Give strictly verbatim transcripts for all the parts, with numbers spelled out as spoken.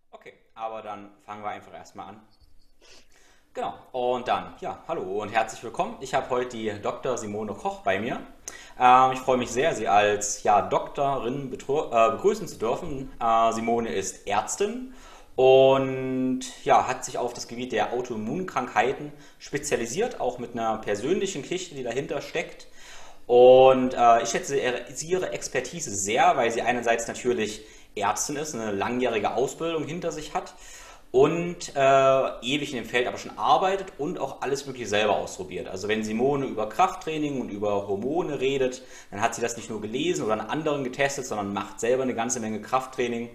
Okay, aber dann fangen wir einfach erstmal an. Genau, und dann, ja, hallo und herzlich willkommen. Ich habe heute die Doktor Simone Koch bei mir. Ähm, ich freue mich sehr, Sie als ja, Doktorin betru- äh, begrüßen zu dürfen. Äh, Simone ist Ärztin und ja, hat sich auf das Gebiet der Autoimmunkrankheiten spezialisiert, auch mit einer persönlichen Geschichte, die dahinter steckt. Und äh, ich schätze ihre, ihre Expertise sehr, weil sie einerseits natürlich Ärztin ist, eine langjährige Ausbildung hinter sich hat und äh, ewig in dem Feld aber schon arbeitet und auch alles Mögliche selber ausprobiert. Also wenn Simone über Krafttraining und über Hormone redet, dann hat sie das nicht nur gelesen oder an anderen getestet, sondern macht selber eine ganze Menge Krafttraining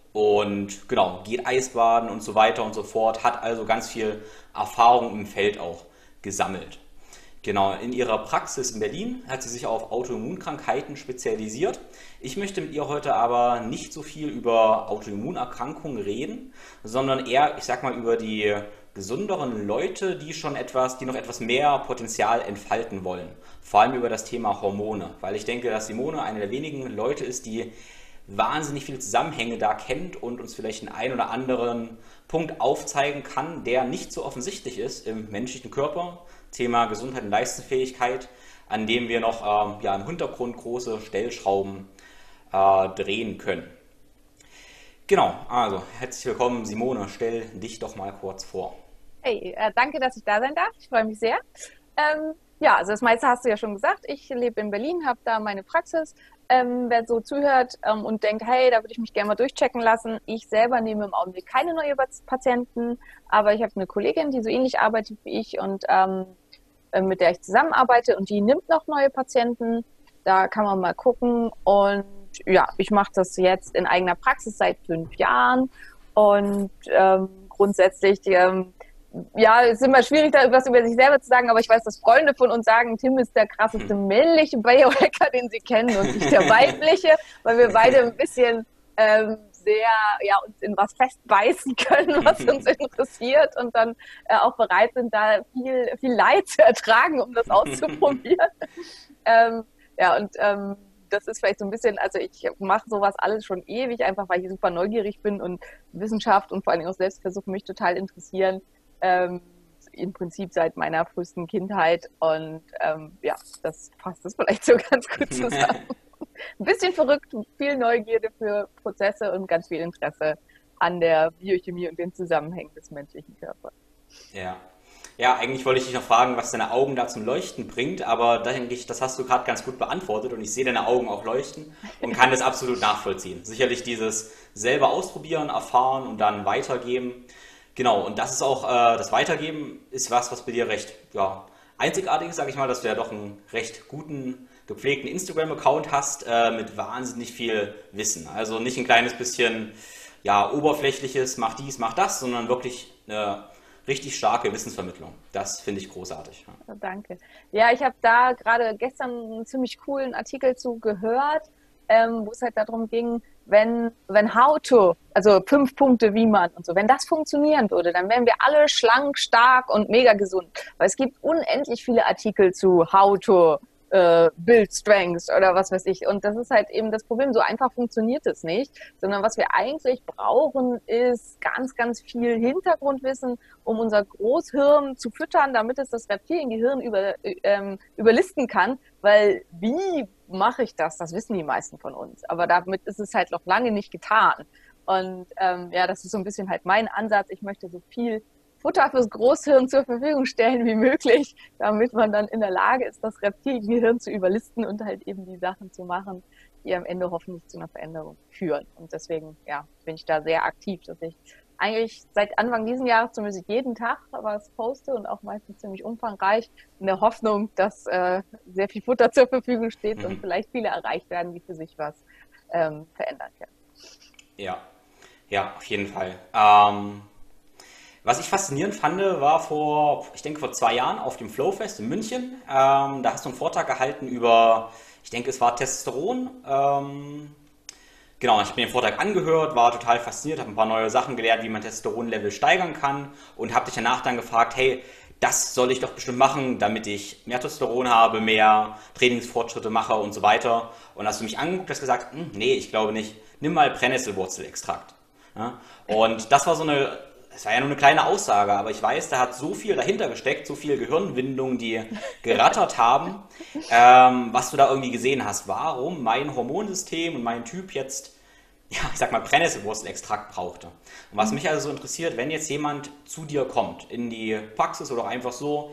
und genau, geht Eisbaden und so weiter und so fort, hat also ganz viel Erfahrung im Feld auch gesammelt. Genau, in ihrer Praxis in Berlin hat sie sich auf Autoimmunkrankheiten spezialisiert. Ich möchte mit ihr heute aber nicht so viel über Autoimmunerkrankungen reden, sondern eher, ich sag mal, über die gesünderen Leute, die schon etwas, die noch etwas mehr Potenzial entfalten wollen. Vor allem über das Thema Hormone, weil ich denke, dass Simone eine der wenigen Leute ist, die wahnsinnig viele Zusammenhänge da kennt und uns vielleicht einen ein oder anderen Punkt aufzeigen kann, der nicht so offensichtlich ist im menschlichen Körper. Thema Gesundheit und Leistungsfähigkeit, an dem wir noch ähm, ja, im Hintergrund große Stellschrauben äh, drehen können. Genau, also herzlich willkommen, Simone, stell dich doch mal kurz vor. Hey, äh, danke, dass ich da sein darf. Ich freue mich sehr. Ähm, ja, also das meiste hast du ja schon gesagt. Ich lebe in Berlin, habe da meine Praxis. Ähm, wer so zuhört ähm, und denkt, hey, da würde ich mich gerne mal durchchecken lassen. Ich selber nehme im Augenblick keine neuen Patienten, aber ich habe eine Kollegin, die so ähnlich arbeitet wie ich und ähm, äh, mit der ich zusammenarbeite und die nimmt noch neue Patienten. Da kann man mal gucken. Und ja, ich mache das jetzt in eigener Praxis seit fünf Jahren und ähm, grundsätzlich ähm, ja, es ist immer schwierig, da was über sich selber zu sagen, aber ich weiß, dass Freunde von uns sagen, Tim ist der krasseste männliche Biohacker, den sie kennen und ich der weibliche, weil wir beide ein bisschen ähm, sehr ja, uns in was festbeißen können, was uns interessiert und dann äh, auch bereit sind, da viel, viel Leid zu ertragen, um das auszuprobieren. ähm, ja, und ähm, das ist vielleicht so ein bisschen, also ich mache sowas alles schon ewig, einfach weil ich super neugierig bin und Wissenschaft und vor allem auch Selbstversuch mich total interessieren. Ähm, im Prinzip seit meiner frühesten Kindheit und ähm, ja, das fasst es vielleicht so ganz gut zusammen. Ein bisschen verrückt, viel Neugierde für Prozesse und ganz viel Interesse an der Biochemie und den Zusammenhängen des menschlichen Körpers. Ja. Ja, eigentlich wollte ich dich noch fragen, was deine Augen da zum Leuchten bringt, aber da denke ich, das hast du gerade ganz gut beantwortet und ich sehe deine Augen auch leuchten und kann das absolut nachvollziehen. Sicherlich dieses selber ausprobieren, erfahren und dann weitergeben. Genau, und das ist auch, äh, das Weitergeben ist was, was bei dir recht, ja, einzigartig ist, sage ich mal, dass du ja doch einen recht guten, gepflegten Instagram-Account hast, äh, mit wahnsinnig viel Wissen. Also nicht ein kleines bisschen, ja, oberflächliches, mach dies, mach das, sondern wirklich eine richtig starke Wissensvermittlung. Das finde ich großartig. Ja. Ja, danke. Ja, ich habe da gerade gestern einen ziemlich coolen Artikel zu gehört, ähm, wo es halt darum ging, wenn, wenn How to, also fünf Punkte, wie man und so, wenn das funktionieren würde, dann wären wir alle schlank, stark und mega gesund. Weil es gibt unendlich viele Artikel zu How to äh, Build Strength oder was weiß ich. Und das ist halt eben das Problem. So einfach funktioniert es nicht, sondern was wir eigentlich brauchen, ist ganz, ganz viel Hintergrundwissen, um unser Großhirn zu füttern, damit es das Reptiliengehirn über, ähm, überlisten kann. Weil wie mache ich das? Das wissen die meisten von uns. Aber damit ist es halt noch lange nicht getan. Und ähm, ja, das ist so ein bisschen halt mein Ansatz. Ich möchte so viel Futter fürs Großhirn zur Verfügung stellen wie möglich, damit man dann in der Lage ist, das Reptiliengehirn zu überlisten und halt eben die Sachen zu machen, die am Ende hoffentlich zu einer Veränderung führen. Und deswegen, ja, bin ich da sehr aktiv, dass ich eigentlich seit Anfang diesen Jahres zumindest jeden Tag was poste und auch meistens ziemlich umfangreich, in der Hoffnung, dass äh, sehr viel Futter zur Verfügung steht und Mhm. vielleicht viele erreicht werden, die für sich was ähm, verändern können. Ja, ja, auf jeden Fall. Ähm, Was ich faszinierend fand, war vor, ich denke vor zwei Jahren auf dem Flowfest in München. Ähm, da hast du einen Vortrag gehalten über, ich denke es war Testosteron. Ähm, genau, ich habe mir den Vortrag angehört, war total fasziniert, habe ein paar neue Sachen gelernt, wie man Testosteronlevel steigern kann und habe dich danach dann gefragt, hey, das soll ich doch bestimmt machen, damit ich mehr Testosteron habe, mehr Trainingsfortschritte mache und so weiter. Und hast du mich angeguckt, hast gesagt, hm, nee, ich glaube nicht, nimm mal Brennnesselwurzelextrakt. Ja? Und das war so eine, es war ja nur eine kleine Aussage, aber ich weiß, da hat so viel dahinter gesteckt, so viel Gehirnwindungen, die gerattert haben, ähm, was du da irgendwie gesehen hast. Warum mein Hormonsystem und mein Typ jetzt, ja, ich sag mal, Brennnesselwurzelextrakt brauchte. Und was mich also so interessiert, wenn jetzt jemand zu dir kommt, in die Praxis oder auch einfach so,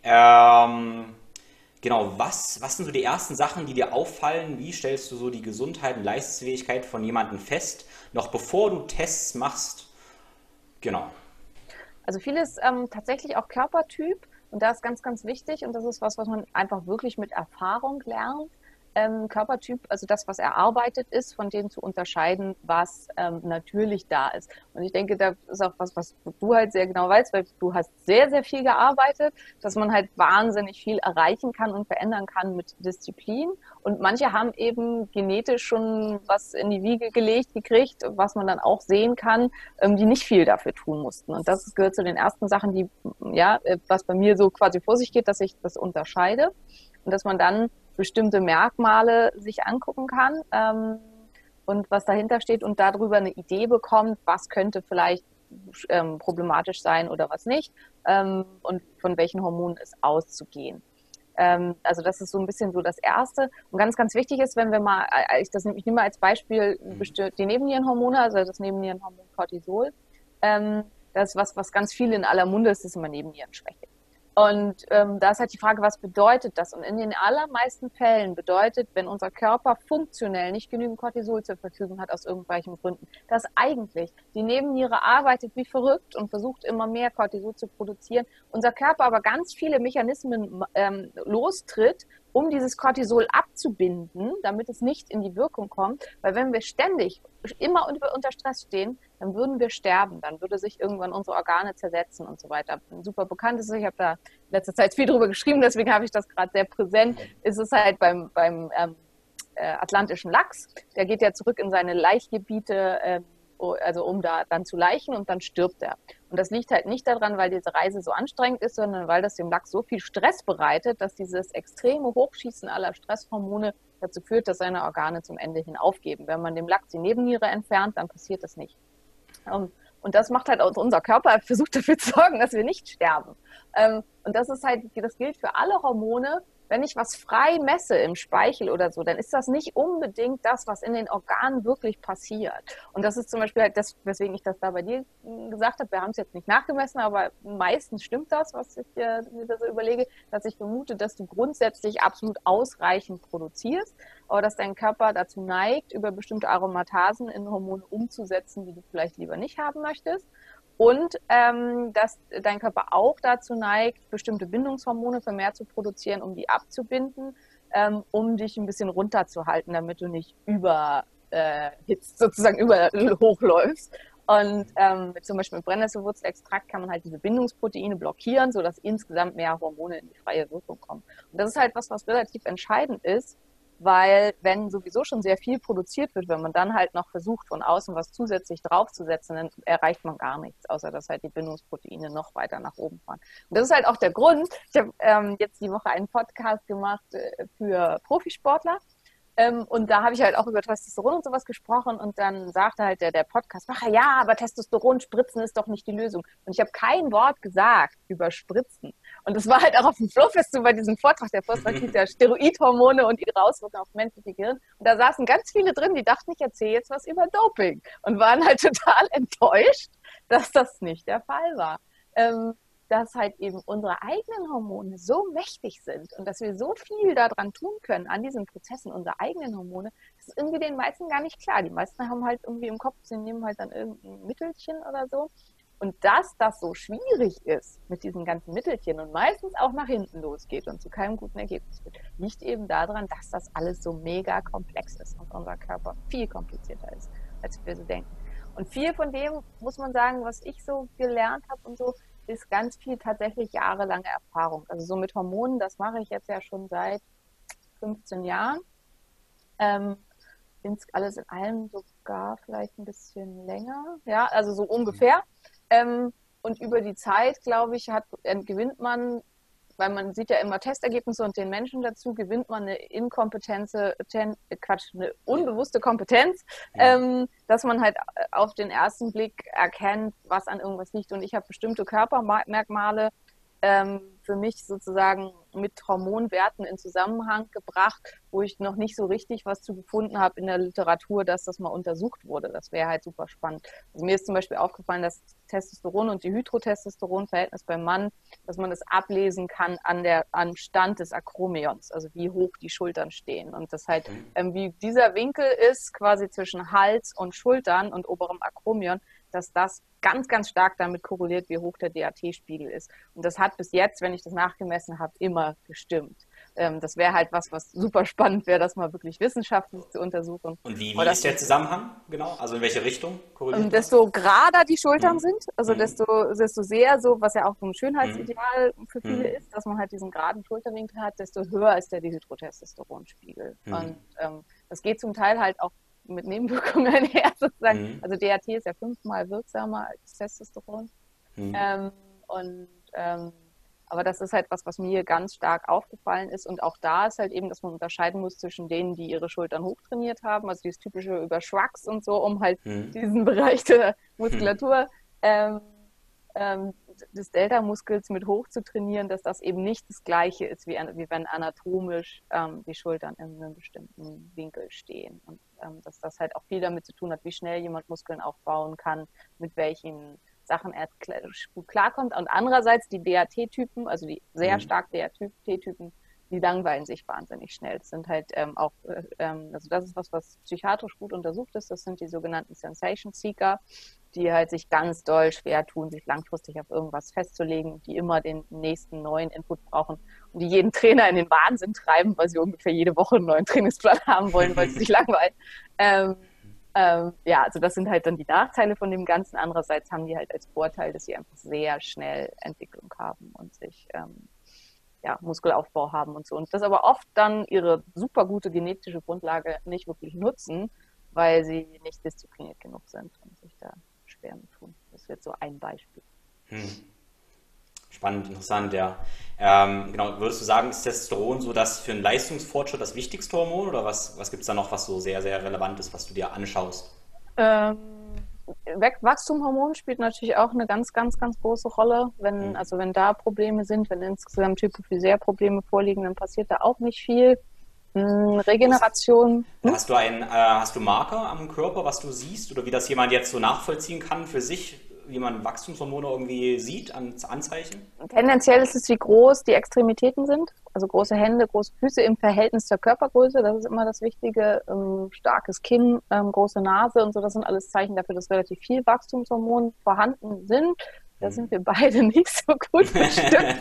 ähm, genau, was, was sind so die ersten Sachen, die dir auffallen? Wie stellst du so die Gesundheit und Leistungsfähigkeit von jemandem fest, noch bevor du Tests machst? Genau. Also vieles ähm, tatsächlich auch Körpertyp und da ist ganz, ganz wichtig und das ist was, was man einfach wirklich mit Erfahrung lernt. Ähm, Körpertyp, also das, was erarbeitet ist, von dem zu unterscheiden, was ähm, natürlich da ist. Und ich denke, da ist auch was, was du halt sehr genau weißt, weil du hast sehr, sehr viel gearbeitet, dass man halt wahnsinnig viel erreichen kann und verändern kann mit Disziplin. Und manche haben eben genetisch schon was in die Wiege gelegt, gekriegt, was man dann auch sehen kann, ähm, die nicht viel dafür tun mussten. Und das gehört zu den ersten Sachen, die, ja, was bei mir so quasi vor sich geht, dass ich das unterscheide und dass man dann bestimmte Merkmale sich angucken kann ähm, und was dahinter steht und darüber eine Idee bekommt, was könnte vielleicht ähm, problematisch sein oder was nicht ähm, und von welchen Hormonen es auszugehen. Ähm, also das ist so ein bisschen so das Erste. Und ganz, ganz wichtig ist, wenn wir mal, äh, ich, das, ich nehme mal als Beispiel die Nebennierenhormone, also das Nebennierenhormon Cortisol. Ähm, das ist was, was ganz viel in aller Munde ist, ist immer Nebennierenschwäche. Und ähm, da ist halt die Frage, was bedeutet das? Und in den allermeisten Fällen bedeutet, wenn unser Körper funktionell nicht genügend Cortisol zur Verfügung hat aus irgendwelchen Gründen, dass eigentlich die Nebenniere arbeitet wie verrückt und versucht immer mehr Cortisol zu produzieren, unser Körper aber ganz viele Mechanismen ähm, lostritt, um dieses Cortisol abzubinden, damit es nicht in die Wirkung kommt. Weil wenn wir ständig immer unter Stress stehen, dann würden wir sterben. Dann würde sich irgendwann unsere Organe zersetzen und so weiter. Ein super bekanntes, ich habe da in letzter Zeit viel drüber geschrieben, deswegen habe ich das gerade sehr präsent, ist es halt beim, beim ähm, äh, atlantischen Lachs. Der geht ja zurück in seine Laichgebiete, äh, also um da dann zu laichen und dann stirbt er. Und das liegt halt nicht daran, weil diese Reise so anstrengend ist, sondern weil das dem Lachs so viel Stress bereitet, dass dieses extreme Hochschießen aller Stresshormone dazu führt, dass seine Organe zum Ende hin aufgeben. Wenn man dem Lachs die Nebenniere entfernt, dann passiert das nicht. Und das macht halt auch unser Körper, versucht dafür zu sorgen, dass wir nicht sterben. Und das ist halt, das gilt für alle Hormone. Wenn ich was frei messe im Speichel oder so, dann ist das nicht unbedingt das, was in den Organen wirklich passiert. Und das ist zum Beispiel halt das, weswegen ich das da bei dir gesagt habe. Wir haben es jetzt nicht nachgemessen, aber meistens stimmt das, was ich mir da so überlege, dass ich vermute, dass du grundsätzlich absolut ausreichend produzierst, aber dass dein Körper dazu neigt, über bestimmte Aromatasen in Hormone umzusetzen, die du vielleicht lieber nicht haben möchtest. Und ähm, dass dein Körper auch dazu neigt, bestimmte Bindungshormone vermehrt zu produzieren, um die abzubinden, ähm, um dich ein bisschen runterzuhalten, damit du nicht überhitzt, äh, sozusagen über hochläufst. Und ähm, mit zum Beispiel mit Brennnesselwurzelextrakt kann man halt diese Bindungsproteine blockieren, sodass insgesamt mehr Hormone in die freie Wirkung kommen. Und das ist halt was, was relativ entscheidend ist, weil wenn sowieso schon sehr viel produziert wird, wenn man dann halt noch versucht, von außen was zusätzlich draufzusetzen, dann erreicht man gar nichts, außer dass halt die Bindungsproteine noch weiter nach oben fahren. Und das ist halt auch der Grund, ich habe ähm, jetzt die Woche einen Podcast gemacht äh, für Profisportler. Ähm, und da habe ich halt auch über Testosteron und sowas gesprochen und dann sagte halt der, der Podcastmacher, ja, aber Testosteron spritzen ist doch nicht die Lösung. Und ich habe kein Wort gesagt über Spritzen. Und das war halt auch auf dem Flow-Festival bei diesem Vortrag. Der Vortrag hieß ja Steroidhormone und ihre Auswirkungen auf menschliche Gehirn. Und da saßen ganz viele drin, die dachten, ich erzähle jetzt was über Doping. Und waren halt total enttäuscht, dass das nicht der Fall war. Ähm, dass halt eben unsere eigenen Hormone so mächtig sind und dass wir so viel daran tun können, an diesen Prozessen unserer eigenen Hormone, das ist irgendwie den meisten gar nicht klar. Die meisten haben halt irgendwie im Kopf, sie nehmen halt dann irgendein Mittelchen oder so. Und dass das so schwierig ist mit diesen ganzen Mittelchen und meistens auch nach hinten losgeht und zu keinem guten Ergebnis führt, liegt eben daran, dass das alles so mega komplex ist und unser Körper viel komplizierter ist, als wir so denken. Und viel von dem, muss man sagen, was ich so gelernt habe und so, ist ganz viel tatsächlich jahrelange Erfahrung. Also so mit Hormonen, das mache ich jetzt ja schon seit fünfzehn Jahren. Ähm, alles in allem sogar vielleicht ein bisschen länger. Ja, also so ungefähr. Ähm, und über die Zeit, glaube ich, hat, gewinnt man weil man sieht ja immer Testergebnisse und den Menschen dazu gewinnt man eine Inkompetenz, ten, Quatsch, eine unbewusste Kompetenz, mhm. ähm, dass man halt auf den ersten Blick erkennt, was an irgendwas liegt. Und ich habe bestimmte Körpermerkmale ähm, für mich sozusagen mit Hormonwerten in Zusammenhang gebracht, wo ich noch nicht so richtig was zu gefunden habe in der Literatur, dass das mal untersucht wurde. Das wäre halt super spannend. Also mir ist zum Beispiel aufgefallen, dass Testosteron und die Hydrotestosteron-Verhältnis beim Mann, dass man das ablesen kann an der, am Stand des Akromions, also wie hoch die Schultern stehen. Und das halt, ähm, wie dieser Winkel ist, quasi zwischen Hals und Schultern und oberem Akromion, dass das ganz, ganz stark damit korreliert, wie hoch der D H T-Spiegel ist. Und das hat bis jetzt, wenn ich das nachgemessen habe, immer gestimmt. Ähm, das wäre halt was, was super spannend wäre, das mal wirklich wissenschaftlich zu untersuchen. Und wie, wie ist der Zusammenhang genau? Also in welche Richtung korreliert ähm, Desto gerader die Schultern mhm. sind, also mhm. desto, desto sehr so, was ja auch so ein Schönheitsideal mhm. für viele mhm. ist, dass man halt diesen geraden Schulterwinkel hat, desto höher ist der Dihydrotestosteronspiegel. Mhm. Und ähm, das geht zum Teil halt auch mit Nebenwirkungen einher sozusagen. Mhm. Also D H T ist ja fünfmal wirksamer als Testosteron. Mhm. Ähm, und ähm, aber das ist halt was, was mir ganz stark aufgefallen ist. Und auch da ist halt eben, dass man unterscheiden muss zwischen denen, die ihre Schultern hochtrainiert haben, also dieses typische über Shrugs und so, um halt mhm. diesen Bereich der Muskulatur mhm. ähm, ähm, des Delta-Muskels mit hoch zu trainieren, dass das eben nicht das Gleiche ist, wie, wie wenn anatomisch ähm, die Schultern in einem bestimmten Winkel stehen. Und ähm, dass das halt auch viel damit zu tun hat, wie schnell jemand Muskeln aufbauen kann, mit welchen Sachen er gut klarkommt. Und andererseits die D H T-Typen, also die sehr mhm. stark D H T-Typen, die langweilen sich wahnsinnig schnell. Das sind halt ähm, auch, äh, ähm, also das ist was, was psychiatrisch gut untersucht ist. Das sind die sogenannten Sensation Seeker, die halt sich ganz doll schwer tun, sich langfristig auf irgendwas festzulegen, die immer den nächsten neuen Input brauchen und die jeden Trainer in den Wahnsinn treiben, weil sie ungefähr jede Woche einen neuen Trainingsplan haben wollen, weil sie sich langweilen. Ähm, ähm, ja, also das sind halt dann die Nachteile von dem Ganzen. Andererseits haben die halt als Vorteil, dass sie einfach sehr schnell Entwicklung haben und sich ähm, ja, Muskelaufbau haben und so. Und das aber oft dann ihre super gute genetische Grundlage nicht wirklich nutzen, weil sie nicht diszipliniert genug sind und sich da schwer mit tun. Das wird so ein Beispiel. Hm. Spannend, interessant, ja. Ähm, genau, würdest du sagen, ist Testosteron so das für einen Leistungsfortschritt das wichtigste Hormon oder was, was gibt es da noch, was so sehr, sehr relevant ist, was du dir anschaust? Ähm, Wachstumshormon spielt natürlich auch eine ganz, ganz, ganz große Rolle. Wenn, also wenn da Probleme sind, wenn insgesamt Hypophysär-Probleme vorliegen, dann passiert da auch nicht viel. Regeneration. Hm? Hast du einen, äh, hast du Marker am Körper, was du siehst oder wie das jemand jetzt so nachvollziehen kann für sich, wie man Wachstumshormone irgendwie sieht, an Anzeichen? Tendenziell ist es, wie groß die Extremitäten sind, also große Hände, große Füße im Verhältnis zur Körpergröße, das ist immer das Wichtige, ähm, starkes Kinn, ähm, große Nase und so, das sind alles Zeichen dafür, dass relativ viel Wachstumshormon vorhanden sind. Da sind wir beide nicht so gut bestückt.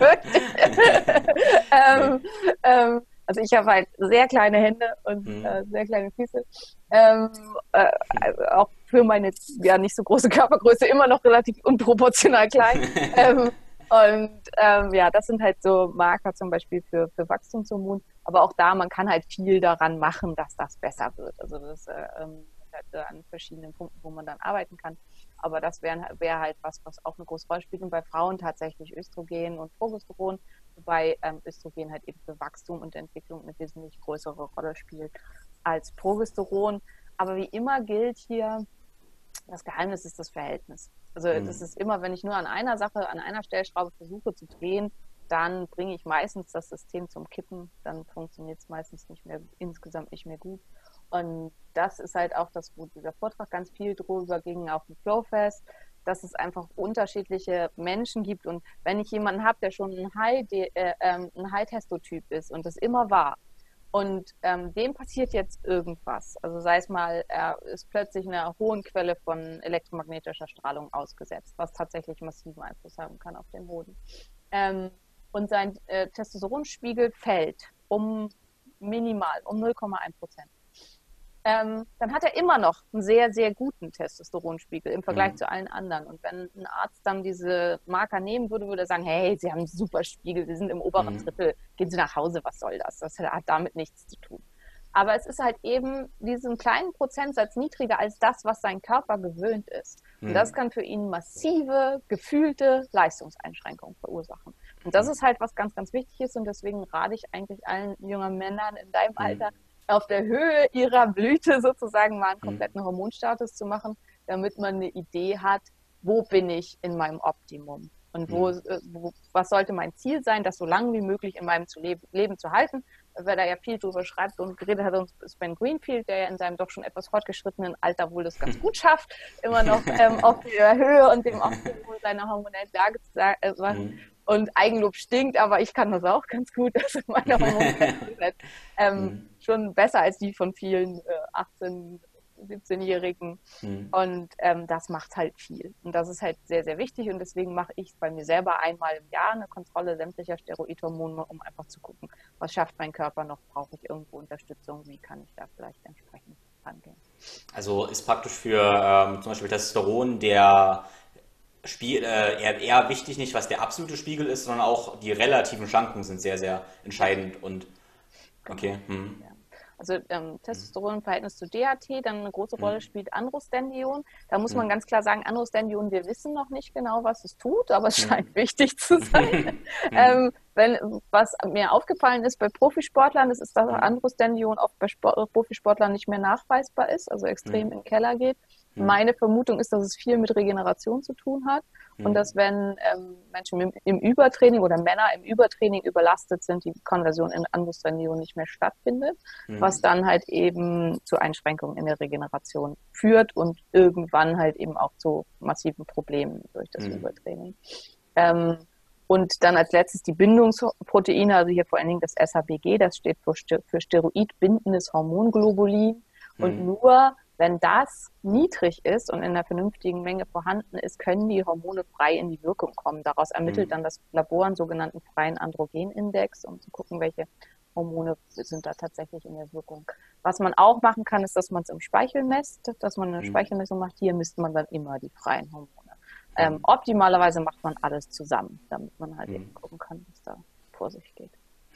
ähm, ähm, Also ich habe halt sehr kleine Hände und mhm. äh, sehr kleine Füße. Ähm, äh, also auch für meine ja nicht so große Körpergröße immer noch relativ unproportional klein. ähm, und ähm, ja, das sind halt so Marker zum Beispiel für, für Wachstumshormon. Aber auch da, man kann halt viel daran machen, dass das besser wird. Also das äh, ähm, halt an verschiedenen Punkten, wo man dann arbeiten kann. Aber das wäre wär halt was, was auch eine große Rolle spielt. Und bei Frauen tatsächlich Östrogen und Progesteron, wobei ähm, Östrogen halt eben für Wachstum und Entwicklung eine wesentlich größere Rolle spielt als Progesteron. Aber wie immer gilt hier, das Geheimnis ist das Verhältnis. Also mhm. das ist immer, wenn ich nur an einer Sache, an einer Stellschraube versuche zu drehen, dann bringe ich meistens das System zum Kippen. Dann funktioniert es meistens nicht mehr, insgesamt nicht mehr gut. Und das ist halt auch das, wo dieser Vortrag ganz viel drüber ging, auf dem Flowfest, dass es einfach unterschiedliche Menschen gibt. Und wenn ich jemanden habe, der schon ein High, äh, ähm, ein High-Testo-Typ ist und das immer war, und ähm, dem passiert jetzt irgendwas, also sei es mal, er ist plötzlich einer hohen Quelle von elektromagnetischer Strahlung ausgesetzt, was tatsächlich massiven Einfluss haben kann auf den Boden. Ähm, und sein äh, Testosteronspiegel fällt um minimal, um null Komma eins Prozent. Ähm, dann hat er immer noch einen sehr, sehr guten Testosteronspiegel im Vergleich mhm. zu allen anderen. Und wenn ein Arzt dann diese Marker nehmen würde, würde er sagen, hey, Sie haben einen super Spiegel, Sie sind im oberen mhm. Drittel, gehen Sie nach Hause, was soll das? Das hat damit nichts zu tun. Aber es ist halt eben diesen kleinen Prozentsatz niedriger als das, was sein Körper gewöhnt ist. Und mhm. das kann für ihn massive, gefühlte Leistungseinschränkungen verursachen. Und das ist halt, was ganz, ganz wichtig ist. Und deswegen rate ich eigentlich allen jungen Männern in deinem Alter, auf der Höhe ihrer Blüte sozusagen mal einen kompletten Hormonstatus zu machen, damit man eine Idee hat, wo bin ich in meinem Optimum und wo, wo was sollte mein Ziel sein, das so lange wie möglich in meinem zu Leben, Leben zu halten. Wer da ja viel drüber schreibt und geredet hat, ist Ben Greenfield, der ja in seinem doch schon etwas fortgeschrittenen Alter wohl das ganz gut schafft, immer noch ähm, auf der Höhe und dem Optimum seiner hormonellen Lage zu sein. Äh, Und Eigenlob stinkt, aber ich kann das auch ganz gut. Also meine Hormone ähm, mhm. schon besser als die von vielen äh, achtzehn-, siebzehnjährigen. Mhm. Und ähm, das macht halt viel. Und das ist halt sehr, sehr wichtig. Und deswegen mache ich bei mir selber einmal im Jahr eine Kontrolle sämtlicher Steroidhormone, um einfach zu gucken, was schafft mein Körper noch, brauche ich irgendwo Unterstützung, wie kann ich da vielleicht entsprechend rangehen. Also ist praktisch für ähm, zum Beispiel Testosteron der Spiel, äh, eher, eher wichtig, nicht was der absolute Spiegel ist, sondern auch die relativen Schwankungen sind sehr, sehr entscheidend und okay. Hm. Ja. Also ähm, Testosteron im Verhältnis zu D H T, dann eine große Rolle spielt Androstendion. Da muss man ganz klar sagen, Androstendion, wir wissen noch nicht genau, was es tut, aber es scheint wichtig zu sein. ähm, wenn, was mir aufgefallen ist bei Profisportlern, das ist, dass Androstendion auch bei Sport, Profisportlern nicht mehr nachweisbar ist, also extrem in den Keller geht. Meine Vermutung ist, dass es viel mit Regeneration zu tun hat und dass wenn ähm, Menschen im, im Übertraining oder Männer im Übertraining überlastet sind, die Konversion in Androstendion nicht mehr stattfindet, mhm. was dann halt eben zu Einschränkungen in der Regeneration führt und irgendwann halt eben auch zu massiven Problemen durch das mhm. Übertraining. Ähm, und dann als letztes die Bindungsproteine, also hier vor allen Dingen das S H B G, das steht für, für steroidbindendes Hormonglobulin mhm. und nur wenn das niedrig ist und in einer vernünftigen Menge vorhanden ist, können die Hormone frei in die Wirkung kommen. Daraus ermittelt dann das Labor einen sogenannten freien Androgenindex, um zu gucken, welche Hormone sind da tatsächlich in der Wirkung. Was man auch machen kann, ist, dass man es im Speichel messt, dass man eine Speichelmessung macht. Hier misst man dann immer die freien Hormone. Ähm, optimalerweise macht man alles zusammen, damit man halt eben gucken kann, was da vor sich geht.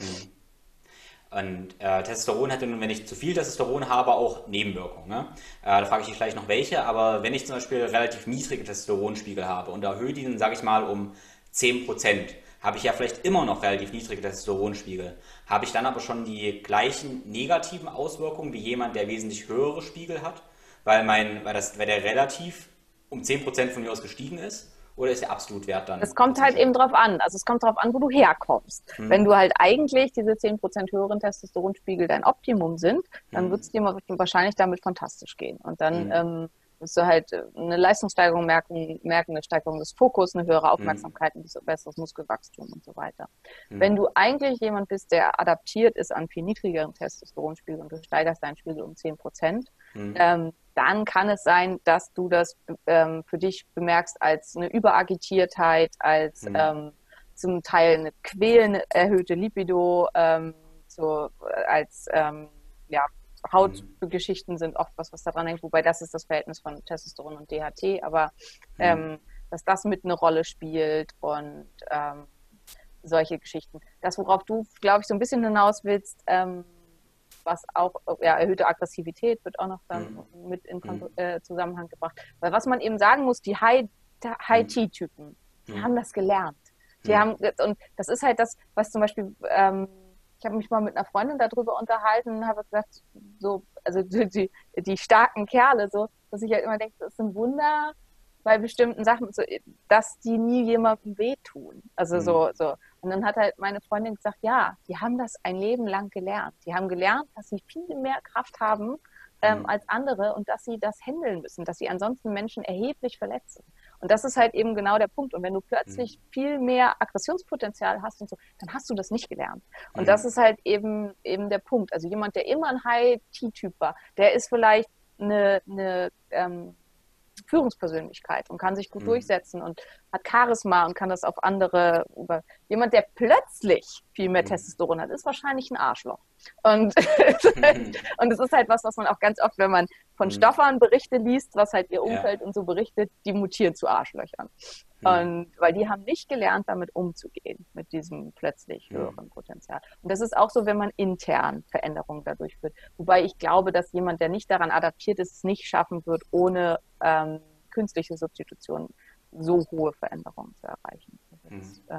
Und äh, Testosteron hat nun, wenn ich zu viel Testosteron habe, auch Nebenwirkungen. Ne? Äh, da frage ich dich gleich noch welche, aber wenn ich zum Beispiel relativ niedrige Testosteronspiegel habe und erhöhe die, sage ich mal, um zehn Prozent, habe ich ja vielleicht immer noch relativ niedrige Testosteronspiegel. Habe ich dann aber schon die gleichen negativen Auswirkungen wie jemand, der wesentlich höhere Spiegel hat, weil, mein, weil, das, weil der relativ um zehn Prozent von mir aus gestiegen ist? Oder ist der Absolutwert dann? Es kommt halt eben drauf an. Also es kommt drauf an, wo du herkommst. Hm. Wenn du halt eigentlich diese zehn Prozent höheren Testosteronspiegel dein Optimum sind, dann hm. wird es dir wahrscheinlich damit fantastisch gehen. Und dann hm. ähm, wirst du halt eine Leistungssteigerung merken, merken, eine Steigerung des Fokus, eine höhere Aufmerksamkeit, ein besseres Muskelwachstum und so weiter. Hm. Wenn du eigentlich jemand bist, der adaptiert ist an viel niedrigeren Testosteronspiegel und du steigerst deinen Spiegel um zehn Prozent, hm. ähm, dann kann es sein, dass du das ähm, für dich bemerkst als eine Überagitiertheit, als mhm. ähm, zum Teil eine quälende, erhöhte Libido, ähm, so als ähm, ja, Hautgeschichten sind oft was, was da dran hängt, wobei das ist das Verhältnis von Testosteron und D H T, aber mhm. ähm, dass das mit eine Rolle spielt und ähm, solche Geschichten. Das, worauf du, glaube ich, so ein bisschen hinaus willst, ähm, was auch, ja, erhöhte Aggressivität wird auch noch dann mhm. mit in Kon äh, Zusammenhang gebracht. Weil was man eben sagen muss, die High-T-Typen, die mhm. haben das gelernt. Die mhm. haben, und das ist halt das, was zum Beispiel, ähm, ich habe mich mal mit einer Freundin darüber unterhalten und habe gesagt, so, also die, die starken Kerle, so, dass ich halt immer denke, das ist ein Wunder bei bestimmten Sachen, so, dass die nie jemandem wehtun. Also mhm. so, so. Und dann hat halt meine Freundin gesagt, ja, die haben das ein Leben lang gelernt. Die haben gelernt, dass sie viel mehr Kraft haben ähm, mhm. als andere und dass sie das handeln müssen, dass sie ansonsten Menschen erheblich verletzen. Und das ist halt eben genau der Punkt. Und wenn du plötzlich mhm. viel mehr Aggressionspotenzial hast und so, dann hast du das nicht gelernt. Und mhm. das ist halt eben, eben der Punkt. Also jemand, der immer ein High-T-Typ war, der ist vielleicht eine, eine ähm, Führungspersönlichkeit und kann sich gut mhm. durchsetzen und hat Charisma und kann das auf andere über. Jemand, der plötzlich viel mehr mhm. Testosteron hat, ist wahrscheinlich ein Arschloch. Und, mhm. und es ist halt was, was man auch ganz oft, wenn man von mhm. Stoffern Berichte liest, was halt ihr Umfeld ja. und so berichtet, die mutieren zu Arschlöchern. Mhm. Und weil die haben nicht gelernt, damit umzugehen, mit diesem plötzlich höheren mhm. Potenzial. Und das ist auch so, wenn man intern Veränderungen dadurch führt. Wobei ich glaube, dass jemand, der nicht daran adaptiert ist, es nicht schaffen wird, ohne ähm, künstliche Substitution so hohe Veränderungen zu erreichen. Das, mhm. ähm,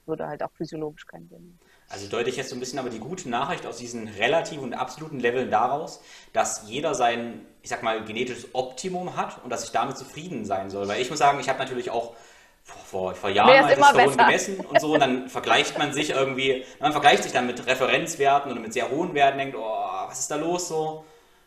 würde halt auch physiologisch keinen Sinn machen. Also deute ich jetzt so ein bisschen aber die gute Nachricht aus diesen relativen und absoluten Leveln daraus, dass jeder sein, ich sag mal, genetisches Optimum hat und dass ich damit zufrieden sein soll. Weil ich muss sagen, ich habe natürlich auch vor, vor, vor Jahren mal Testosteron gemessen und so und dann vergleicht man sich irgendwie, man vergleicht sich dann mit Referenzwerten oder mit sehr hohen Werten, denkt, oh, was ist da los so?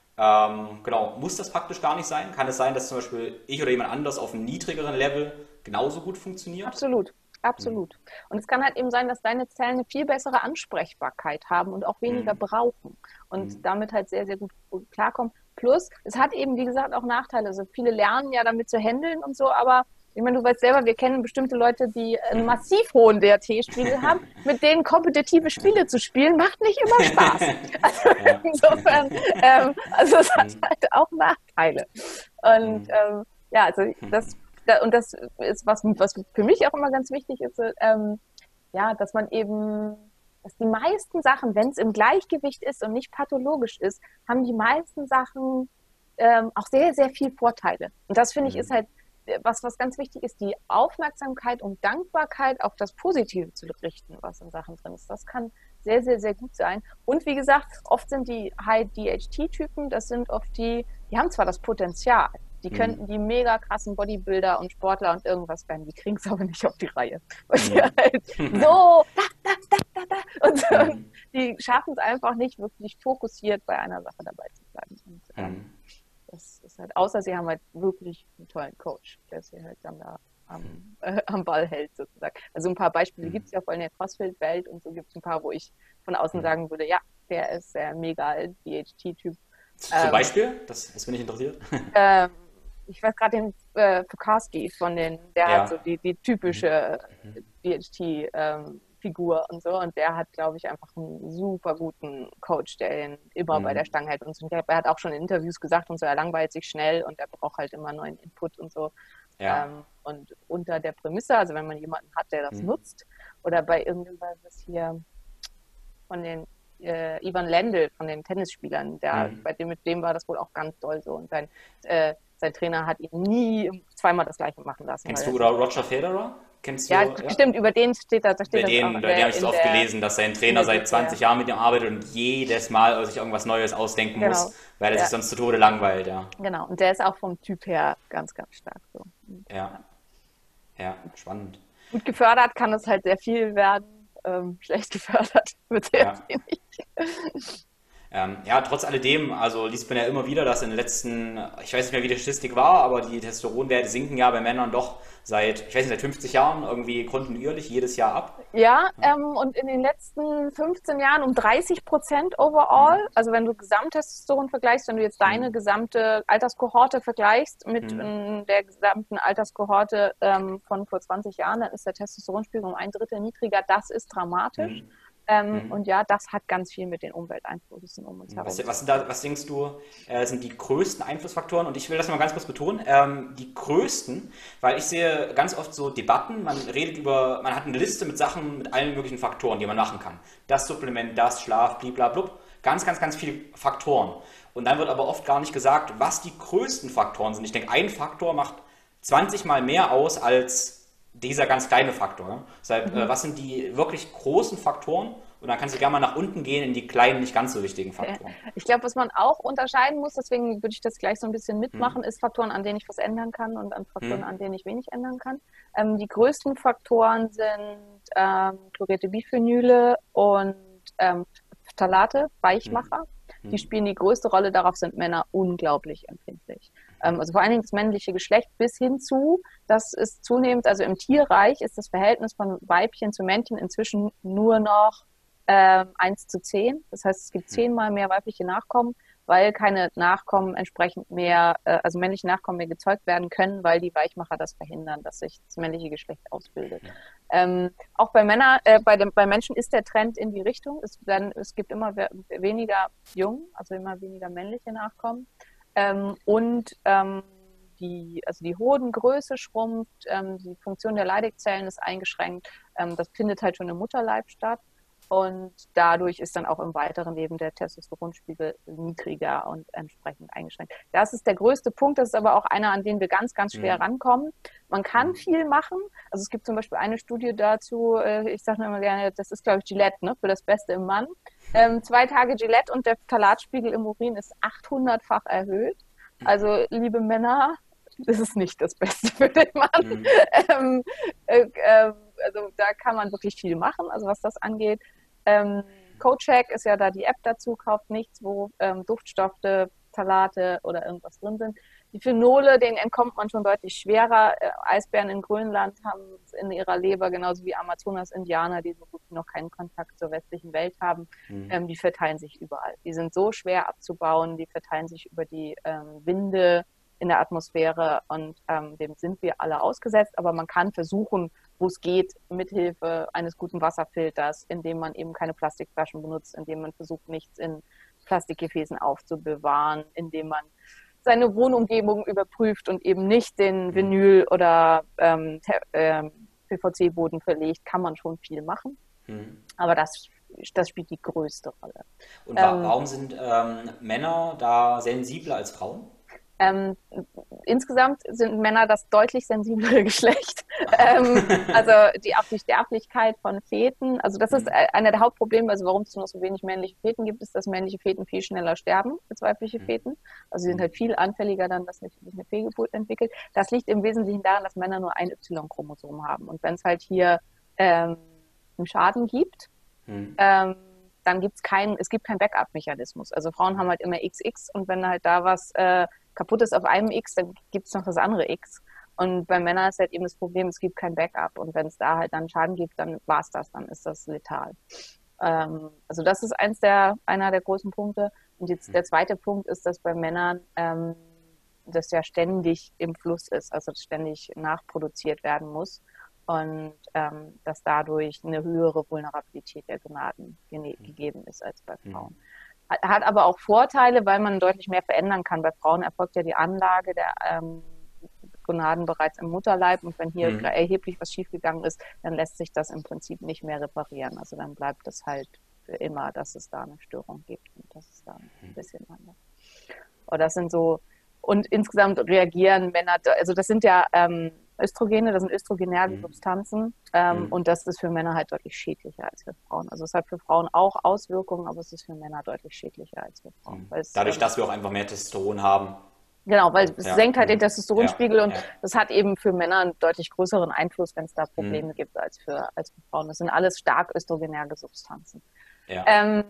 Ähm, genau, muss das praktisch gar nicht sein? Kann es sein, dass zum Beispiel ich oder jemand anders auf einem niedrigeren Level genauso gut funktioniert? Absolut. Absolut. Und es kann halt eben sein, dass deine Zellen eine viel bessere Ansprechbarkeit haben und auch weniger Mhm. brauchen und Mhm. damit halt sehr, sehr gut klarkommen. Plus, es hat eben, wie gesagt, auch Nachteile. Also viele lernen ja damit zu handeln und so, aber ich meine, du weißt selber, wir kennen bestimmte Leute, die einen massiv hohen D R T-Spiegel haben. Mit denen kompetitive Spiele zu spielen, macht nicht immer Spaß. Also Ja. insofern, ähm, also es hat halt auch Nachteile. Und Mhm. ähm, ja, also das Da, und das ist was, was für mich auch immer ganz wichtig ist, ähm, ja, dass man eben, dass die meisten Sachen, wenn es im Gleichgewicht ist und nicht pathologisch ist, haben die meisten Sachen ähm, auch sehr, sehr viel Vorteile. Und das finde ich ist Mhm. halt was, was ganz wichtig ist, die Aufmerksamkeit und Dankbarkeit auf das Positive zu richten, was in Sachen drin ist. Das kann sehr, sehr, sehr gut sein. Und wie gesagt, oft sind die High-D H T-Typen, das sind oft die, die haben zwar das Potenzial, die könnten Mhm. die mega krassen Bodybuilder und Sportler und irgendwas werden, die kriegen es aber nicht auf die Reihe. Und die Mhm. halt so, da, da, da, da, da. Und, so, und Mhm. die schaffen es einfach nicht, wirklich fokussiert bei einer Sache dabei zu bleiben. Und ähm, Mhm. das ist halt, außer sie haben halt wirklich einen tollen Coach, der sie halt dann da am, äh, am Ball hält, sozusagen. Also ein paar Beispiele Mhm. gibt es ja, vor allem in der CrossFit-Welt und so gibt es ein paar, wo ich von außen Mhm. sagen würde, ja, der ist der mega D H T-Typ. Zum Ähm, Beispiel, das, das bin ich interessiert. ähm, ich weiß gerade den äh, Pekarski von den, der hat so Ja. die, die Mhm. typische Mhm. D H T-Figur und so. Und der hat, glaube ich, einfach einen super guten Coach, der ihn immer bei der Mhm. Stange hält. Und so. Und er hat auch schon in Interviews gesagt und so, er langweilt sich schnell und er braucht halt immer neuen Input und so. Ja. Ähm, und unter der Prämisse, also wenn man jemanden hat, der das Mhm. nutzt, oder bei irgendwas hier von den äh, Ivan Lendl, von den Tennisspielern, der, Mhm. bei dem, mit dem war das wohl auch ganz doll so. Und sein, äh, sein Trainer hat ihn nie zweimal das Gleiche machen lassen, weil Kennst er du oder sich Roger Federer? Kennst ja, du, ja? stimmt, über den steht das, da steht Bei das auch denen, in bei dem habe der, ich es in oft der, gelesen, dass sein in Trainer der seit Doku, ja. zwanzig Jahren mit ihm arbeitet und jedes Mal sich irgendwas Neues ausdenken Genau. muss, weil er Ja, sich sonst zu Tode langweilt, ja. genau. Und der ist auch vom Typ her ganz, ganz stark so. Und, Ja, ja. ja, spannend. Gut gefördert kann es halt sehr viel werden. Ähm, schlecht gefördert wird sehr Ja. wenig. Ähm, ja, trotz alledem, also liest man ja immer wieder, dass in den letzten, ich weiß nicht mehr, wie die Statistik war, aber die Testosteronwerte sinken ja bei Männern doch seit, ich weiß nicht, seit fünfzig Jahren irgendwie kontinuierlich jedes Jahr ab. Ja, Ja. ähm, und in den letzten fünfzehn Jahren um dreißig Prozent overall. Hm, Also wenn du Gesamttestosteron vergleichst, wenn du jetzt hm, deine gesamte Alterskohorte vergleichst mit hm, ähm, der gesamten Alterskohorte ähm, von vor zwanzig Jahren, dann ist der Testosteronspiegel um ein Drittel niedriger. Das ist dramatisch. hm, Ähm, hm. und ja, das hat ganz viel mit den Umwelteinflüssen um uns Was, herum zu was, sind tun. da, was denkst du, äh, sind die größten Einflussfaktoren? Und ich will das mal ganz kurz betonen, ähm, die größten, weil ich sehe ganz oft so Debatten, man redet über, man hat eine Liste mit Sachen, mit allen möglichen Faktoren, die man machen kann. Das Supplement, das, Schlaf, bliblablub. Ganz, ganz, ganz viele Faktoren. Und dann wird aber oft gar nicht gesagt, was die größten Faktoren sind. Ich denke, ein Faktor macht zwanzig Mal mehr aus als dieser ganz kleine Faktor. Ja? Deshalb, äh, Mhm. was sind die wirklich großen Faktoren? Und dann kannst du gerne mal nach unten gehen in die kleinen, nicht ganz so wichtigen Ja. Faktoren. Ich glaube, was man auch unterscheiden muss, deswegen würde ich das gleich so ein bisschen Hm? mitmachen, ist Faktoren, an denen ich was ändern kann und an Faktoren, Hm? an denen ich wenig ändern kann. Ähm, die größten Faktoren sind ähm, chlorierte Biphenyle und ähm, Phthalate, Hm? Weichmacher. Die Hm? spielen die größte Rolle, darauf sind Männer unglaublich empfindlich. Ähm, also vor allen Dingen das männliche Geschlecht bis hin zu, das ist zunehmend, also im Tierreich ist das Verhältnis von Weibchen zu Männchen inzwischen nur noch ähm, eins zu zehn. Das heißt, es gibt zehnmal mehr weibliche Nachkommen, weil keine Nachkommen entsprechend mehr, äh, also männliche Nachkommen mehr gezeugt werden können, weil die Weichmacher das verhindern, dass sich das männliche Geschlecht ausbildet. Ähm, auch bei Männern, äh, bei, dem, bei Menschen ist der Trend in die Richtung. Es, werden, es gibt immer we weniger Jungen, also immer weniger männliche Nachkommen. Ähm, und ähm, die, also die Hodengröße schrumpft, ähm, die Funktion der Leitezellen ist eingeschränkt. Ähm, das findet halt schon im Mutterleib statt. Und dadurch ist dann auch im weiteren Leben der Testosteronspiegel niedriger und entsprechend eingeschränkt. Das ist der größte Punkt. Das ist aber auch einer, an den wir ganz, ganz schwer mhm. rankommen. Man kann mhm. viel machen. Also es gibt zum Beispiel eine Studie dazu, ich sage immer gerne, das ist, glaube ich, Gillette, ne, für das Beste im Mann. Ähm, zwei Tage Gillette und der Phthalatspiegel im Urin ist achthundertfach erhöht. Also, liebe Männer, das ist nicht das Beste für den Mann. Mhm. ähm, äh, äh, also da kann man wirklich viel machen, also was das angeht. Ähm, CoCheck ist ja da die App dazu, kauft nichts, wo ähm, Duftstoffe, Phthalate oder irgendwas drin sind. Die Phenole, denen entkommt man schon deutlich schwerer. Äh, Eisbären in Grönland haben es in ihrer Leber, genauso wie Amazonas-Indianer, die so gut wie noch keinen Kontakt zur westlichen Welt haben. Mhm. Ähm, die verteilen sich überall. Die sind so schwer abzubauen, die verteilen sich über die ähm, Winde in der Atmosphäre und ähm, dem sind wir alle ausgesetzt. Aber man kann versuchen, wo es geht, mithilfe eines guten Wasserfilters, indem man eben keine Plastikflaschen benutzt, indem man versucht, nichts in Plastikgefäßen aufzubewahren, indem man seine Wohnumgebung überprüft und eben nicht den Vinyl- oder ähm, äh, P V C-Boden verlegt, kann man schon viel machen. Hm. Aber das, das spielt die größte Rolle. Und wa ähm, warum sind ähm, Männer da sensibler als Frauen? Ähm, insgesamt sind Männer das deutlich sensiblere Geschlecht. ähm, also die, auch die Sterblichkeit von Feten. Also das ist einer der Hauptprobleme, also warum es noch so wenig männliche Feten gibt, ist, dass männliche Feten viel schneller sterben als weibliche Feten. Also sie sind halt viel anfälliger dann, dass sich eine Fehlgeburt entwickelt. Das liegt im Wesentlichen daran, dass Männer nur ein Y-Chromosom haben. Und wenn es halt hier ähm, einen Schaden gibt, hm. ähm, dann gibt es keinen, es gibt keinen Backup-Mechanismus. Also Frauen haben halt immer X X und wenn halt da was äh, kaputt ist auf einem X, dann gibt es noch das andere X. Und bei Männern ist halt eben das Problem, es gibt kein Backup. Und wenn es da halt dann Schaden gibt, dann war es das, dann ist das letal. Ähm, also das ist eins der, einer der großen Punkte. Und jetzt der zweite Punkt ist, dass bei Männern ähm, das ja ständig im Fluss ist, also ständig nachproduziert werden muss. Und ähm, dass dadurch eine höhere Vulnerabilität der Gonaden gegeben ist als bei Frauen. Hat aber auch Vorteile, weil man deutlich mehr verändern kann. Bei Frauen erfolgt ja die Anlage der ähm, Gonaden bereits im Mutterleib und wenn hier mhm. erheblich was schiefgegangen ist, dann lässt sich das im Prinzip nicht mehr reparieren. Also dann bleibt es halt für immer, dass es da eine Störung gibt und das ist dann ein bisschen anders. Aber das sind so, und insgesamt reagieren Männer, also das sind ja ähm, Östrogene, das sind östrogenäre mhm. Substanzen ähm, mhm. und das ist für Männer halt deutlich schädlicher als für Frauen. Also es hat für Frauen auch Auswirkungen, aber es ist für Männer deutlich schädlicher als für Frauen. Mhm. Dadurch, ähm, dass wir auch einfach mehr Testosteron haben. Genau, weil es ja. senkt halt den Testosteronspiegel ja. und ja. das hat eben für Männer einen deutlich größeren Einfluss, wenn es da Probleme mhm. gibt, als für, als für Frauen. Das sind alles stark östrogenäre Substanzen. Ja. Ähm,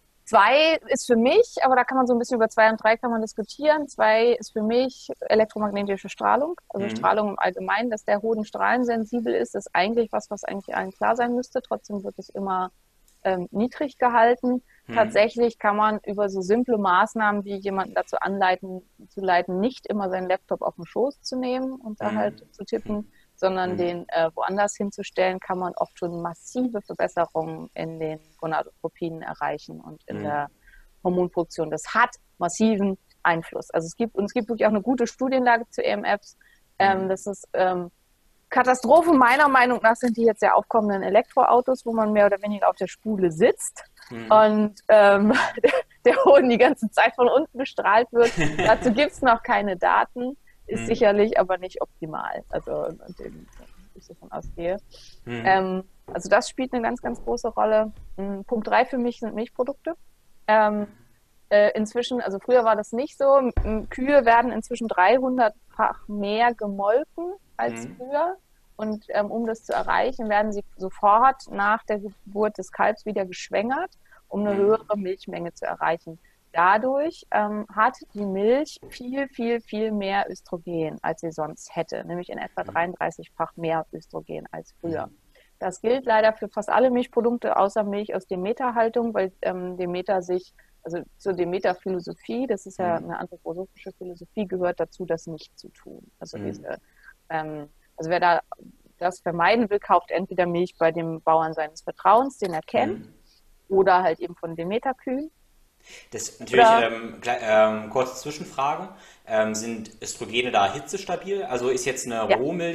Zwei ist für mich, aber da kann man so ein bisschen über zwei und drei kann man diskutieren. Zwei ist für mich elektromagnetische Strahlung, also mhm. Strahlung im Allgemeinen, dass der Hoden strahlensensibel ist, ist eigentlich was, was eigentlich allen klar sein müsste. Trotzdem wird es immer ähm, niedrig gehalten. Mhm. Tatsächlich kann man über so simple Maßnahmen wie jemanden dazu anleiten, zu leiten, nicht immer seinen Laptop auf den Schoß zu nehmen und da mhm. halt zu tippen, mhm. sondern mhm. den äh, woanders hinzustellen, kann man oft schon massive Verbesserungen in den Gonadotropinen erreichen und in mhm. der Hormonproduktion. Das hat massiven Einfluss. Also es gibt, und es gibt wirklich auch eine gute Studienlage zu E M Fs. Ähm, mhm. Das ist ähm, Katastrophe meiner Meinung nach sind die jetzt ja aufkommenden Elektroautos, wo man mehr oder weniger auf der Spule sitzt mhm. und ähm, der, der Hoden die ganze Zeit von unten bestrahlt wird. Dazu gibt es noch keine Daten. Ist mhm. sicherlich aber nicht optimal, also dem ich davon ausgehe. Mhm. Ähm, also das spielt eine ganz, ganz große Rolle. Punkt drei für mich sind Milchprodukte. Ähm, äh, inzwischen, also früher war das nicht so, Kühe werden inzwischen dreihundertfach mehr gemolken als mhm. früher und ähm, um das zu erreichen, werden sie sofort nach der Geburt des Kalbs wieder geschwängert, um eine mhm. höhere Milchmenge zu erreichen. Dadurch ähm, hat die Milch viel, viel, viel mehr Östrogen, als sie sonst hätte, nämlich in etwa dreiunddreißigfach mehr Östrogen als früher. Das gilt leider für fast alle Milchprodukte außer Milch aus Demeter-Haltung, weil ähm, Demeter sich, also zur Demeter-Philosophie, das ist ja eine anthroposophische Philosophie, gehört dazu, das nicht zu tun. Also, mhm. diese, ähm, also wer da das vermeiden will, kauft entweder Milch bei dem Bauern seines Vertrauens, den er kennt, mhm. oder halt eben von Demeter-Kühen. Das ist natürlich ähm, ähm, kurze Zwischenfrage. Ähm, sind Östrogene da hitzestabil? Also ist jetzt eine ja. Rohmilch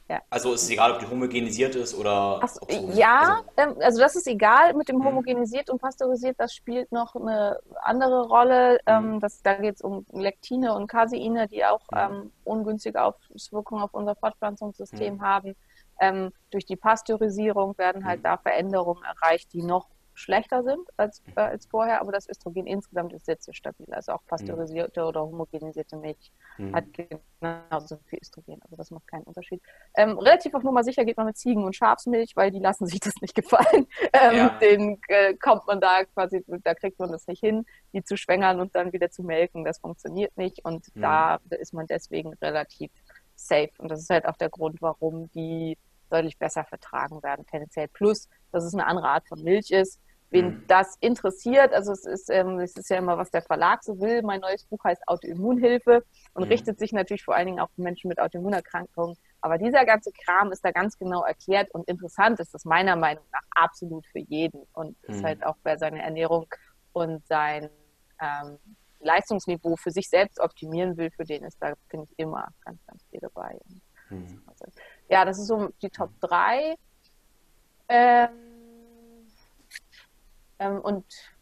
ja. Also ist es egal, ob die homogenisiert ist oder Ach so, ob so. ja, Also, ähm, also das ist egal mit dem hm, homogenisiert und pasteurisiert, das spielt noch eine andere Rolle. hm, Ähm, das, da geht es um Lektine und Caseine, die auch hm, ähm, ungünstige Auswirkungen auf unser hm, Fortpflanzungssystem haben. Ähm, durch die Pasteurisierung werden hm, halt da Veränderungen erreicht, die noch schlechter sind als, äh, als vorher, aber das Östrogen insgesamt ist sehr, sehr stabil. Also auch hm, pasteurisierte oder homogenisierte Milch hat hm. genauso viel Östrogen, also das macht keinen Unterschied. Ähm, relativ auf Nummer sicher geht man mit Ziegen- und Schafsmilch, weil die lassen sich das nicht gefallen. Ähm, Ja. den äh, kommt man da quasi, da kriegt man das nicht hin, die zu schwängern und dann wieder zu melken. Das funktioniert nicht und Hm, da ist man deswegen relativ safe. Und das ist halt auch der Grund, warum die deutlich besser vertragen werden, tendenziell. Plus, dass es eine andere Art von Milch ist. Wen hm, das interessiert, also es ist, ähm, es ist ja immer, was der Verlag so will. Mein neues Buch heißt Autoimmunhilfe und hm, richtet sich natürlich vor allen Dingen auch für Menschen mit Autoimmunerkrankungen. Aber dieser ganze Kram ist da ganz genau erklärt und interessant ist das meiner Meinung nach absolut für jeden und ist hm, halt auch, wer seine Ernährung und sein ähm, Leistungsniveau für sich selbst optimieren will, für den ist da, finde ich, immer ganz, ganz viel dabei. hm, Ja, das ist so die Top drei. Ähm, ähm, und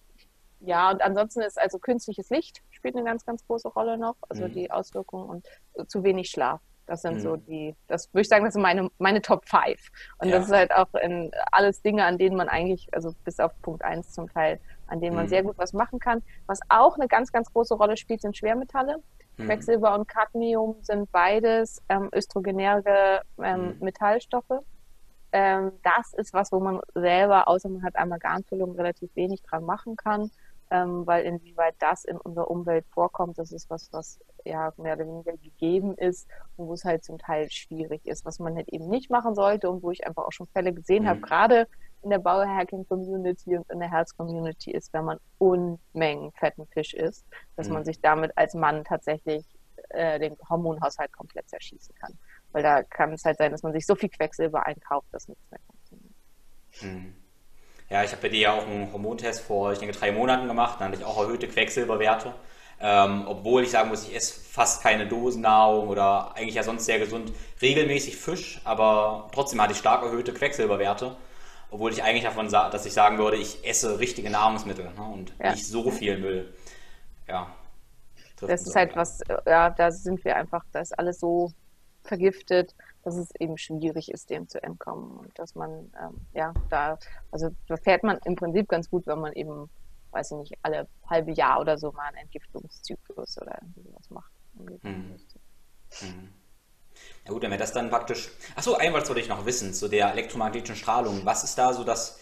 ja, und ansonsten ist also künstliches Licht spielt eine ganz, ganz große Rolle noch, also hm, die Auswirkungen und zu wenig Schlaf. Das sind so hm. die, das würde ich sagen, das sind meine, meine Top five. Und das ist Ja. halt auch in alles Dinge, an denen man eigentlich, also bis auf Punkt eins zum Teil, an denen man Hm, sehr gut was machen kann. Was auch eine ganz, ganz große Rolle spielt, sind Schwermetalle. hm, Quecksilber und Cadmium sind beides ähm, östrogenäre ähm, hm, Metallstoffe. Ähm, das ist was, wo man selber, außer man hat Amalgamfüllung, relativ wenig dran machen kann, ähm, weil inwieweit das in unserer Umwelt vorkommt, das ist was, was ja mehr oder weniger gegeben ist und wo es halt zum Teil schwierig ist, was man halt eben nicht machen sollte und wo ich einfach auch schon Fälle gesehen habe, hm, gerade in der Biohacking-Community und in der Health-Community ist, wenn man Unmengen fetten Fisch isst, dass hm, man sich damit als Mann tatsächlich äh, den Hormonhaushalt komplett zerschießen kann. Weil da kann es halt sein, dass man sich so viel Quecksilber einkauft, dass nichts mehr funktioniert. hm. Ja, ich habe bei dir ja auch einen Hormontest vor, ich denke, drei Monaten gemacht. Dann hatte ich auch erhöhte Quecksilberwerte. Ähm, obwohl ich sagen muss, ich esse fast keine Dosennahrung oder eigentlich ja sonst sehr gesund regelmäßig Fisch, aber trotzdem hatte ich stark erhöhte Quecksilberwerte. Obwohl ich eigentlich davon, sa dass ich sagen würde, ich esse richtige Nahrungsmittel, ne, und Ja, nicht so ja. viel Müll. Ja, trifft Das uns ist irgendwie halt alle. was, äh, ja, da sind wir einfach, da ist alles so vergiftet, dass es eben schwierig ist, dem zu entkommen. Und dass man, ähm, ja, da, also da fährt man im Prinzip ganz gut, wenn man eben, weiß ich nicht, alle halbe Jahr oder so mal einen Entgiftungszyklus oder irgendwie sowas macht. Hm, hm. Ja gut, dann wäre das dann praktisch. Achso, einmal wollte ich noch wissen, zu der elektromagnetischen Strahlung. Was ist da so das,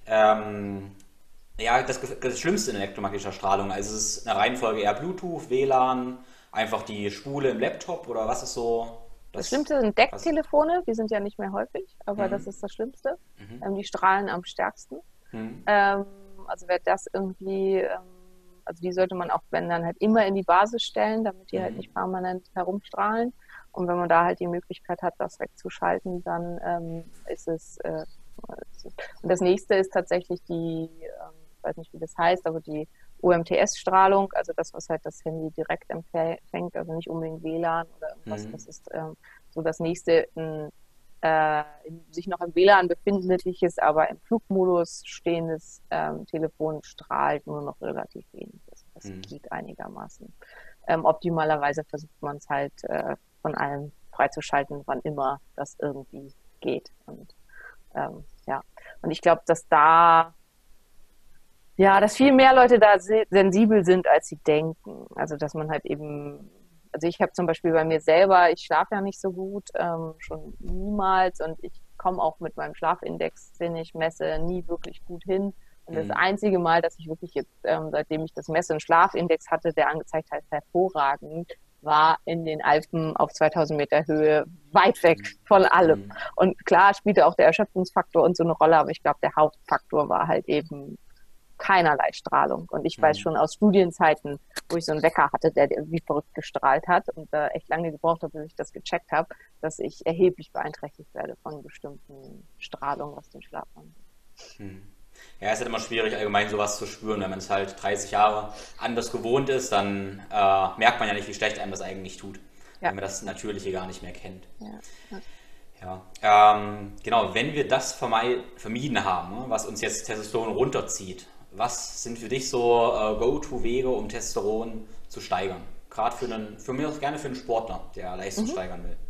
ähm, ja, das, das Schlimmste in elektromagnetischer Strahlung? Also ist es eine Reihenfolge eher Bluetooth, W L A N, einfach die Spule im Laptop oder was ist so Das das, Schlimmste sind was? Decktelefone, die sind ja nicht mehr häufig, aber Hm, das ist das Schlimmste. mhm, Ähm, die strahlen am stärksten. hm, Ähm, also wer das irgendwie, ähm, also die sollte man auch, wenn dann halt immer in die Basis stellen, damit die halt hm, nicht permanent herumstrahlen. Und wenn man da halt die Möglichkeit hat, das wegzuschalten, dann ähm, ist es, äh, und das nächste ist tatsächlich die, ähm, ich weiß nicht, wie das heißt, aber die U M T S-Strahlung, also das, was halt das Handy direkt empfängt, also nicht unbedingt W L A N oder irgendwas, hm, das ist ähm, so das nächste, ein äh, sich noch im W L A N befindliches, aber im Flugmodus stehendes ähm, Telefon strahlt nur noch relativ wenig. Das, das hm, geht einigermaßen. Ähm, optimalerweise versucht man es halt äh, von allem freizuschalten, wann immer das irgendwie geht. Und ähm, ja, und ich glaube, dass da ja, dass viel mehr Leute da se sensibel sind, als sie denken. Also, dass man halt eben, also ich habe zum Beispiel bei mir selber, ich schlafe ja nicht so gut, ähm, schon niemals und ich komme auch mit meinem Schlafindex, den ich messe, nie wirklich gut hin. Und das hm, einzige Mal, dass ich wirklich jetzt, ähm, seitdem ich das messe, einen Schlafindex hatte, der angezeigt hat, hervorragend, war in den Alpen auf zweitausend Meter Höhe, weit weg hm, von allem. hm, Und klar spielte auch der Erschöpfungsfaktor und so eine Rolle, aber ich glaube, der Hauptfaktor war halt eben keinerlei Strahlung. Und ich weiß hm, schon aus Studienzeiten, wo ich so einen Wecker hatte, der wie verrückt gestrahlt hat und da äh, echt lange gebraucht habe, bis ich das gecheckt habe, dass ich erheblich beeinträchtigt werde von bestimmten Strahlungen, was den Schlaf angeht. hm. Ja, es ist halt immer schwierig, allgemein sowas zu spüren. Wenn man es halt dreißig Jahre anders gewohnt ist, dann äh, merkt man ja nicht, wie schlecht einem das eigentlich tut, Ja, wenn man das Natürliche gar nicht mehr kennt. ja, ja. Ja, ähm, genau, wenn wir das vermei- vermieden haben, ne, was uns jetzt Testosteron runterzieht, was sind für dich so äh, Go-To-Wege, um Testosteron zu steigern? Gerade für einen, für mich auch gerne für einen Sportler, der Leistung Mhm. steigern will.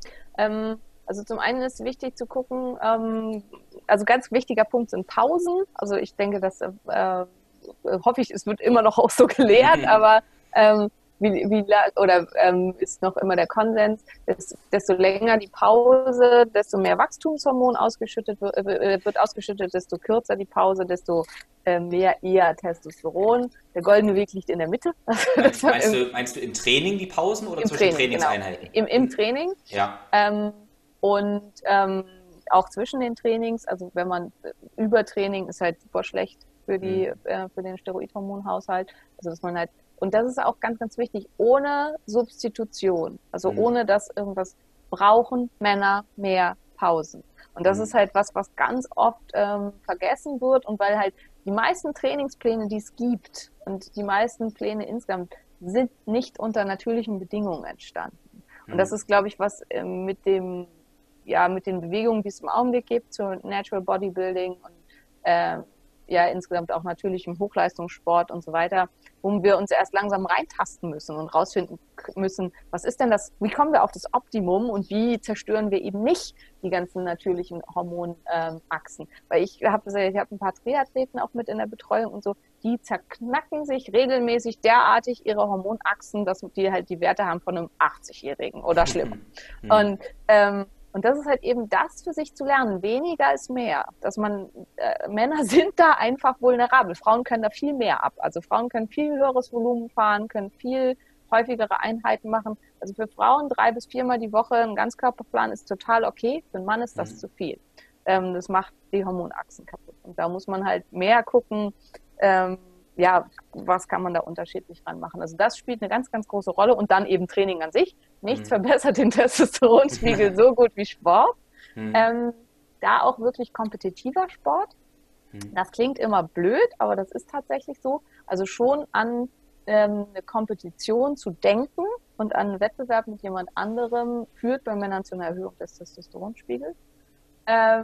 Ähm, also zum einen ist wichtig zu gucken, ähm, also ganz wichtiger Punkt sind Pausen. Also ich denke, dass, äh, hoffe ich, es wird immer noch auch so gelehrt, aber ähm, wie, wie, oder ähm, ist noch immer der Konsens, dass, desto länger die Pause, desto mehr Wachstumshormon ausgeschüttet wird, äh, wird ausgeschüttet, desto kürzer die Pause, desto äh, mehr eher Testosteron. Der goldene Weg liegt in der Mitte. Meinst, Also meinst im, du, meinst du im Training die Pausen oder im zwischen Training, genau. Trainingseinheiten? Im, im Hm? Training. Ja. Ähm, und ähm, auch zwischen den Trainings, also wenn man äh, Übertraining ist halt super schlecht für die, Hm. äh, für den Steroidhormonhaushalt. Also dass man halt, und das ist auch ganz, ganz wichtig, ohne Substitution, also Hm. ohne dass irgendwas brauchen Männer mehr Pausen. Und das Hm. ist halt was, was ganz oft ähm, vergessen wird und weil halt die meisten Trainingspläne, die es gibt und die meisten Pläne insgesamt sind nicht unter natürlichen Bedingungen entstanden. Und Hm. das ist, glaube ich, was ähm, mit dem, ja, mit den Bewegungen, die es im Augenblick gibt, zur Natural Bodybuilding und äh, ja, insgesamt auch natürlich im Hochleistungssport und so weiter, wo wir uns erst langsam reintasten müssen und rausfinden müssen, was ist denn das, wie kommen wir auf das Optimum und wie zerstören wir eben nicht die ganzen natürlichen Hormonachsen. Ähm, Weil ich habe ich hab ein paar Triathleten auch mit in der Betreuung und so, die zerknacken sich regelmäßig derartig ihre Hormonachsen, dass die halt die Werte haben von einem achtzig-Jährigen oder schlimmer. Hm. Und ähm, und das ist halt eben das für sich zu lernen. Weniger ist mehr. Dass man, äh, Männer sind da einfach vulnerabel. Frauen können da viel mehr ab. Also Frauen können viel höheres Volumen fahren, können viel häufigere Einheiten machen. Also für Frauen drei bis viermal die Woche ein Ganzkörperplan ist total okay. Für einen Mann ist das Hm. zu viel. Ähm, das macht die Hormonachsen kaputt. Und da muss man halt mehr gucken, ähm, ja, was kann man da unterschiedlich ranmachen. Also das spielt eine ganz, ganz große Rolle. Und dann eben Training an sich. Nichts Hm. verbessert den Testosteronspiegel so gut wie Sport. Hm. Ähm, da auch wirklich kompetitiver Sport. Hm. Das klingt immer blöd, aber das ist tatsächlich so. Also schon an ähm, eine Kompetition zu denken und an einen Wettbewerb mit jemand anderem führt bei Männern zu einer Erhöhung des Testosteronspiegels. Ähm,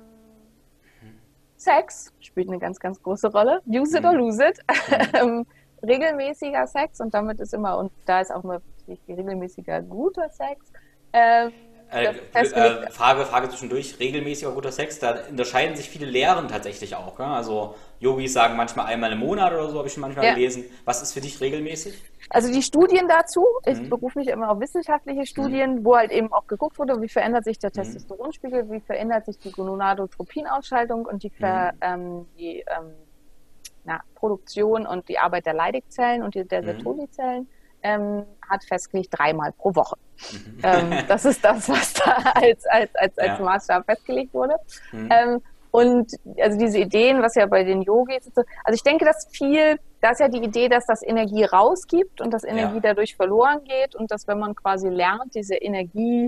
Sex spielt eine ganz, ganz große Rolle. Use it or Hm. lose it. Hm. Ähm, regelmäßiger Sex und damit ist immer, und da ist auch immer wichtig, regelmäßiger guter Sex. Ähm, Äh, das festgelegt. äh, Frage, Frage zwischendurch, regelmäßiger guter Sex, da unterscheiden sich viele Lehren tatsächlich auch. Gell? Also Yogis sagen manchmal einmal im Monat oder so, habe ich schon manchmal Ja. gelesen. Was ist für dich regelmäßig? Also die Studien dazu, ich Hm. berufe mich immer auf wissenschaftliche Hm. Studien, wo halt eben auch geguckt wurde, wie verändert sich der Hm. Testosteronspiegel, wie verändert sich die Gonadotropinausschaltung und die, Hm. Ver, ähm, die ähm, na, Produktion und die Arbeit der Leitezellen und die, der Hm. Sertoli-Zellen, ähm, hat festgelegt dreimal pro Woche. Ähm, das ist das, was da als, als, als, als Ja. Maßstab festgelegt wurde. Hm. Ähm, und also diese Ideen, was ja bei den Yogis, ist so, also ich denke, dass viel, da ist ja die Idee, dass das Energie rausgibt und dass Energie Ja. dadurch verloren geht und dass wenn man quasi lernt, diese Energie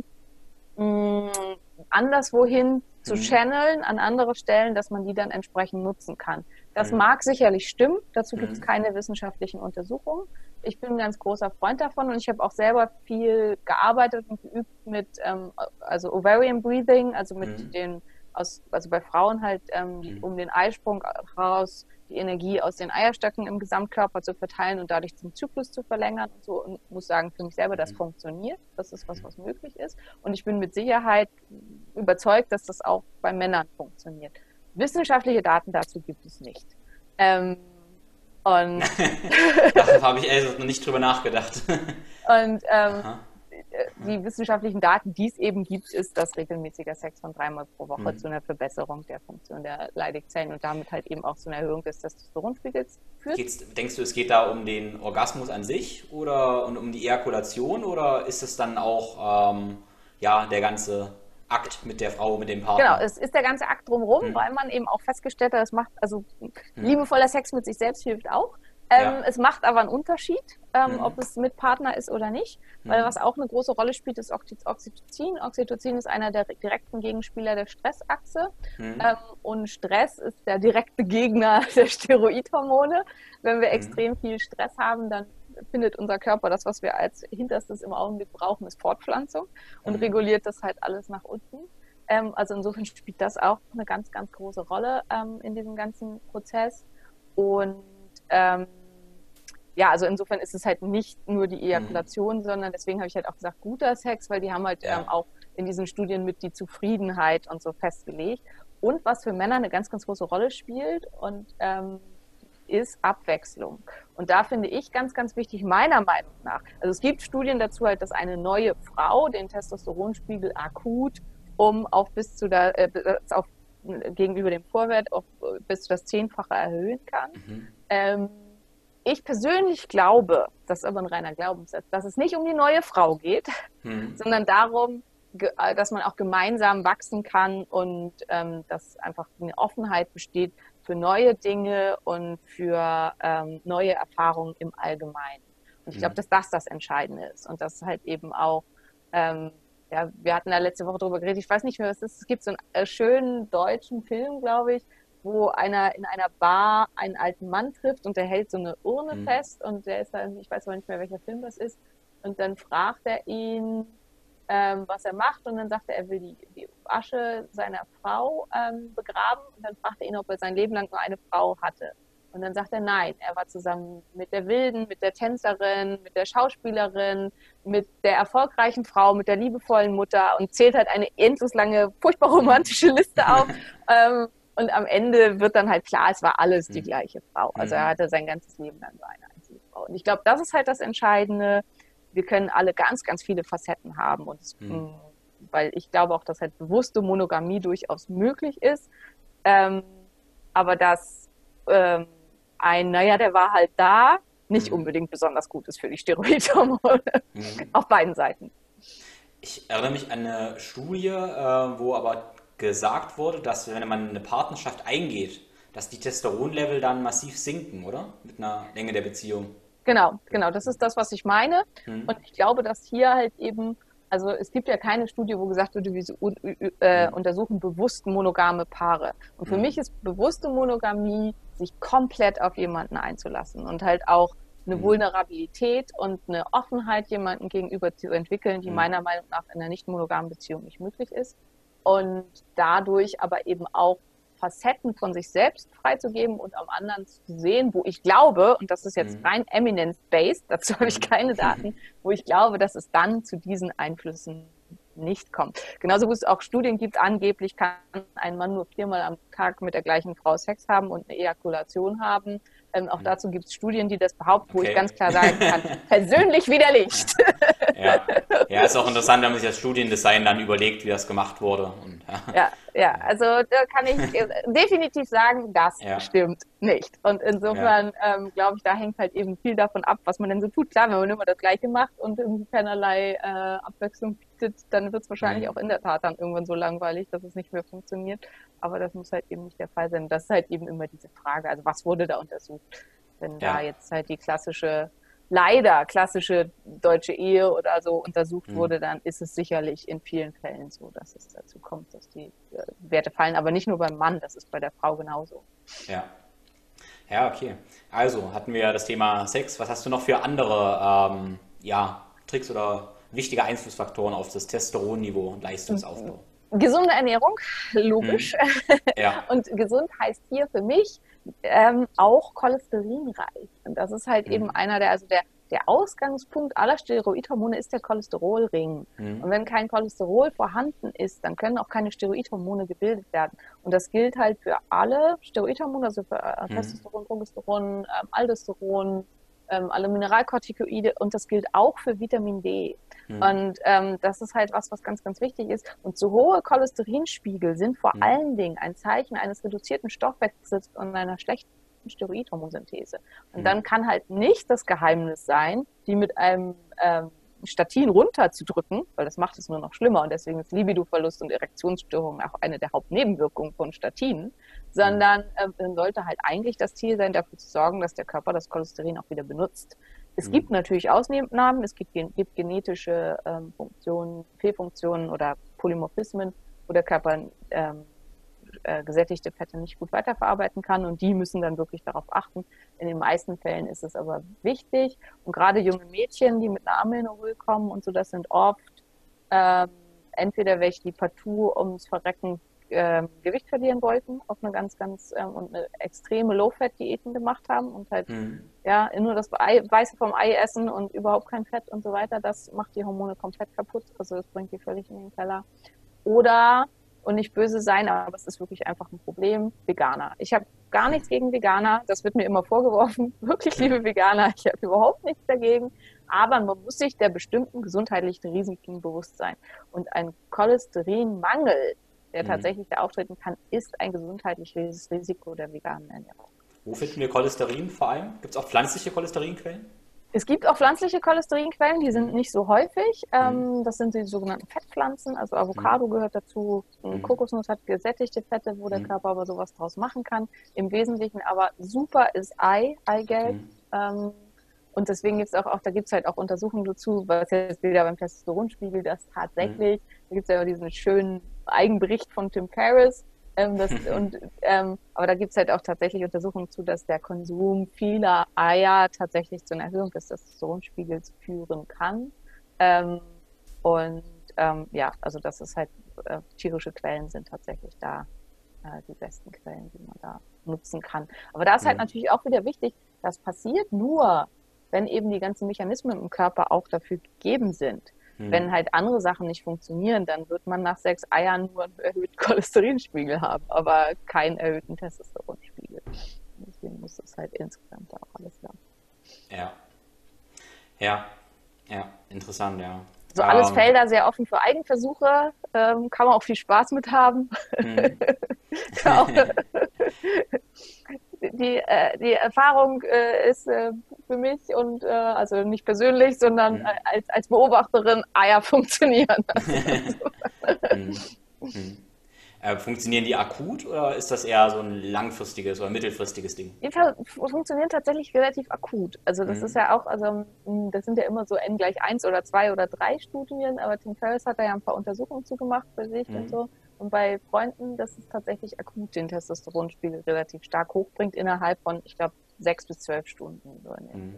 mh, anderswohin zu Hm. channeln an andere Stellen, dass man die dann entsprechend nutzen kann. Das Hm. mag sicherlich stimmen, dazu gibt es Hm. keine wissenschaftlichen Untersuchungen. Ich bin ein ganz großer Freund davon und ich habe auch selber viel gearbeitet und geübt mit, ähm, also Ovarian Breathing, also mit Hm. den, aus, also bei Frauen halt, ähm, Hm. um den Eisprung heraus die Energie aus den Eierstöcken im Gesamtkörper zu verteilen und dadurch den Zyklus zu verlängern und so. Und muss sagen, für mich selber, das Hm. funktioniert. Das ist was, was möglich ist. Und ich bin mit Sicherheit überzeugt, dass das auch bei Männern funktioniert. Wissenschaftliche Daten dazu gibt es nicht. Ähm, und Da habe ich ehrlich gesagt noch nicht drüber nachgedacht. und ähm, Aha. die wissenschaftlichen Daten, die es eben gibt, ist, dass regelmäßiger Sex von dreimal pro Woche Hm. zu einer Verbesserung der Funktion der Leitezellen und damit halt eben auch zu einer Erhöhung des Testosteronspiegels führt. Geht's, denkst du, es geht da um den Orgasmus an sich oder und um die Ejakulation oder ist es dann auch ähm, ja, der ganze Akt mit der Frau, mit dem Genau, Partner? es ist der ganze Akt drumherum, Hm. weil man eben auch festgestellt hat, es macht, also Hm. liebevoller Sex mit sich selbst hilft auch. Ähm, Ja. Es macht aber einen Unterschied, ähm, Hm. ob es mit Partner ist oder nicht, weil Hm. was auch eine große Rolle spielt, ist Oxy- Oxytocin. Oxytocin ist einer der direkten Gegenspieler der Stressachse Hm. ähm, und Stress ist der direkte Gegner der Steroidhormone. Wenn wir Hm. extrem viel Stress haben, dann findet unser Körper das, was wir als Hinterstes im Augenblick brauchen, ist Fortpflanzung und Hm. reguliert das halt alles nach unten. Ähm, also insofern spielt das auch eine ganz, ganz große Rolle ähm, in diesem ganzen Prozess. Und ähm, ja, also insofern ist es halt nicht nur die Mhm. Ejakulation, sondern deswegen habe ich halt auch gesagt, guter Sex, weil die haben halt ähm, Ja. auch in diesen Studien mit die Zufriedenheit und so festgelegt. Und was für Männer eine ganz, ganz große Rolle spielt und ähm, ist Abwechslung. Und da finde ich ganz, ganz wichtig, meiner Meinung nach. Also es gibt Studien dazu halt, dass eine neue Frau den Testosteronspiegel akut um auf bis zu der, äh, auf, gegenüber dem Vorwert auf bis zu das Zehnfache erhöhen kann. Mhm. Ähm, ich persönlich glaube, das ist aber ein reiner Glaubenssatz, dass es nicht um die neue Frau geht, Mhm. sondern darum, dass man auch gemeinsam wachsen kann und ähm, dass einfach eine Offenheit besteht für neue Dinge und für ähm, neue Erfahrungen im Allgemeinen. Und ich glaube, Mhm. dass das das Entscheidende ist und dass halt eben auch, ähm, ja, wir hatten da letzte Woche drüber geredet, ich weiß nicht mehr, was es ist, es gibt so einen äh, schönen deutschen Film, glaube ich, wo einer in einer Bar einen alten Mann trifft und der hält so eine Urne Mhm. fest und der ist dann, ich weiß aber nicht mehr, welcher Film das ist, und dann fragt er ihn, ähm, was er macht, und dann sagt er, er will die, die Asche seiner Frau ähm, begraben, und dann fragt er ihn, ob er sein Leben lang nur eine Frau hatte. Und dann sagt er, nein, er war zusammen mit der Wilden, mit der Tänzerin, mit der Schauspielerin, mit der erfolgreichen Frau, mit der liebevollen Mutter, und zählt halt eine endlos lange, furchtbar romantische Liste auf. Ähm, und am Ende wird dann halt klar, es war alles die Mhm. gleiche Frau. Also er Mhm. hatte sein ganzes Leben lang nur eine einzige Frau. Und ich glaube, das ist halt das Entscheidende. Wir können alle ganz, ganz viele Facetten haben. Und es, Mhm. weil ich glaube auch, dass halt bewusste Monogamie durchaus möglich ist. Ähm, aber dass ähm, ein, naja, der war halt da, nicht Mhm. unbedingt besonders gut ist für die Steroidhormone. Mhm. Auf beiden Seiten. Ich erinnere mich an eine Studie, äh, wo aber gesagt wurde, dass wenn man eine Partnerschaft eingeht, dass die Testosteronlevel dann massiv sinken, oder? Mit einer Länge der Beziehung. Genau, genau, das ist das, was ich meine. Hm. Und ich glaube, dass hier halt eben, also es gibt ja keine Studie, wo gesagt wird, wir äh, Hm. untersuchen bewusst monogame Paare. Und für Hm. mich ist bewusste Monogamie, sich komplett auf jemanden einzulassen und halt auch eine Hm. Vulnerabilität und eine Offenheit jemandem gegenüber zu entwickeln, die Hm. meiner Meinung nach in einer nicht monogamen Beziehung nicht möglich ist. Und dadurch aber eben auch Facetten von sich selbst freizugeben und am anderen zu sehen, wo ich glaube, und das ist jetzt Hm. rein eminence-based, dazu habe ich Hm. keine Daten, wo ich glaube, dass es dann zu diesen Einflüssen nicht kommt. Genauso wie es auch Studien gibt, angeblich kann ein Mann nur viermal am Tag mit der gleichen Frau Sex haben und eine Ejakulation haben. Ähm, auch Hm. dazu gibt es Studien, die das behaupten, wo ich Okay. ganz klar sagen kann, persönlich widerlegt. Ja. Ja, ist auch interessant, wenn man sich das Studiendesign dann überlegt, wie das gemacht wurde. Und, ja. Ja, ja, also da kann ich definitiv sagen, das Ja. stimmt nicht. Und Ja. insofern ähm, glaube ich, da hängt halt eben viel davon ab, was man denn so tut. Klar, wenn man immer das Gleiche macht und irgendwie keinerlei äh, Abwechslung bietet, dann wird es wahrscheinlich auch Hm. in der Tat dann irgendwann so langweilig, dass es nicht mehr funktioniert. Aber das muss halt eben nicht der Fall sein. Das ist halt eben immer diese Frage, also was wurde da untersucht? Wenn da Ja. jetzt halt die klassische leider klassische deutsche Ehe oder so untersucht Hm. wurde, dann ist es sicherlich in vielen Fällen so, dass es dazu kommt, dass die äh, Werte fallen. Aber nicht nur beim Mann, das ist bei der Frau genauso. Ja. Ja, okay. Also hatten wir das Thema Sex. Was hast du noch für andere ähm, ja, Tricks oder wichtige Einflussfaktoren auf das Testosteronniveau und Leistungsaufbau? Gesunde Ernährung, Hm. logisch. Ja. Und gesund heißt hier für mich ähm, auch cholesterinreich. Und das ist halt eben Hm. einer der, also der, der Ausgangspunkt aller Steroidhormone ist der Cholesterolring. Und Hm. wenn kein Cholesterol vorhanden ist, dann können auch keine Steroidhormone gebildet werden. Und das gilt halt für alle Steroidhormone, also für äh, Hm. Testosteron, Progesteron, ähm, Aldosteron, ähm, alle Mineralkortikoide, und das gilt auch für Vitamin D. Hm. Und ähm, das ist halt was, was ganz, ganz wichtig ist. Und zu hohe Cholesterinspiegel sind vor Hm. allen Dingen ein Zeichen eines reduzierten Stoffwechsels und einer schlechten Steroidhormonsynthese. Und Hm. dann kann halt nicht das Geheimnis sein, die mit einem ähm, Statin runterzudrücken, weil das macht es nur noch schlimmer, und deswegen ist Libidoverlust und Erektionsstörungen auch eine der Hauptnebenwirkungen von Statinen, Hm. sondern ähm, dann sollte halt eigentlich das Ziel sein, dafür zu sorgen, dass der Körper das Cholesterin auch wieder benutzt. Es Hm. gibt natürlich Ausnahmen, es gibt, gibt genetische ähm, Funktionen, Fehlfunktionen oder Polymorphismen, wo der Körper ähm, äh, gesättigte Fette nicht gut weiterverarbeiten kann, und die müssen dann wirklich darauf achten. In den meisten Fällen ist es aber wichtig, und gerade junge Mädchen, die mit einer Amenorrhoe kommen und so, das sind oft ähm, entweder welche, die partout ums Verrecken äh, Gewicht verlieren wollten, auf eine ganz, ganz ähm, und eine extreme Low-Fat-Diäten gemacht haben und halt Mhm. ja nur das Ei, Weiße vom Ei essen und überhaupt kein Fett und so weiter. Das macht die Hormone komplett kaputt. Also das bringt die völlig in den Keller. Oder, und nicht böse sein, aber es ist wirklich einfach ein Problem, Veganer. Ich habe gar nichts gegen Veganer. Das wird mir immer vorgeworfen. Wirklich, liebe Veganer, ich habe überhaupt nichts dagegen. Aber man muss sich der bestimmten gesundheitlichen Risiken bewusst sein. Und ein Cholesterinmangel, der Mhm. tatsächlich da auftreten kann, ist ein gesundheitliches Risiko der veganen Ernährung. Wo finden wir Cholesterin vor allem? Gibt es auch pflanzliche Cholesterinquellen? Es gibt auch pflanzliche Cholesterinquellen, die sind Mhm. nicht so häufig. Mhm. Ähm, das sind die sogenannten Fettpflanzen, also Avocado gehört dazu. Mhm. Kokosnuss hat gesättigte Fette, wo der Mhm. Körper aber sowas draus machen kann. Im Wesentlichen aber super ist Ei, Eigelb. Mhm. Ähm, und deswegen gibt es auch, auch, da gibt es halt auch Untersuchungen dazu, was jetzt wieder beim Testosteronspiegel, das Mhm. tatsächlich, da gibt es ja auch diesen schönen Eigenbericht von Tim Ferriss, ähm, das, und, ähm, aber da gibt es halt auch tatsächlich Untersuchungen zu, dass der Konsum vieler Eier tatsächlich zu einer Erhöhung des Testosteronspiegels führen kann. Ähm, und ähm, ja, also das ist halt, äh, tierische Quellen sind tatsächlich da äh, die besten Quellen, die man da nutzen kann. Aber da ist halt Mhm. natürlich auch wieder wichtig, das passiert nur, wenn eben die ganzen Mechanismen im Körper auch dafür gegeben sind. Wenn Mhm. halt andere Sachen nicht funktionieren, dann wird man nach sechs Eiern nur einen erhöhten Cholesterinspiegel haben, aber keinen erhöhten Testosteronspiegel. Deswegen muss das halt insgesamt auch alles laufen. Ja, ja, ja, interessant, ja. So alles Ähm, Felder sehr offen für Eigenversuche, ähm, kann man auch viel Spaß mit haben. mhm. Auch, die, äh, die Erfahrung äh, ist äh, für mich und äh, also nicht persönlich, sondern äh, Mhm. als, als Beobachterin, Eier funktionieren. Also das, Mhm. Mhm. Äh, funktionieren die akut oder ist das eher so ein langfristiges oder mittelfristiges Ding? die funktionieren tatsächlich relativ akut. Also das ist Mhm. ja auch, also das sind ja immer so N gleich eins oder zwei oder drei Studien, aber Tim Ferriss hat da ja ein paar Untersuchungen zugemacht bei sich und Mhm. so. Und bei Freunden, dass es tatsächlich akut den Testosteronspiegel relativ stark hochbringt innerhalb von, ich glaube, sechs bis zwölf Stunden. So in Mhm. der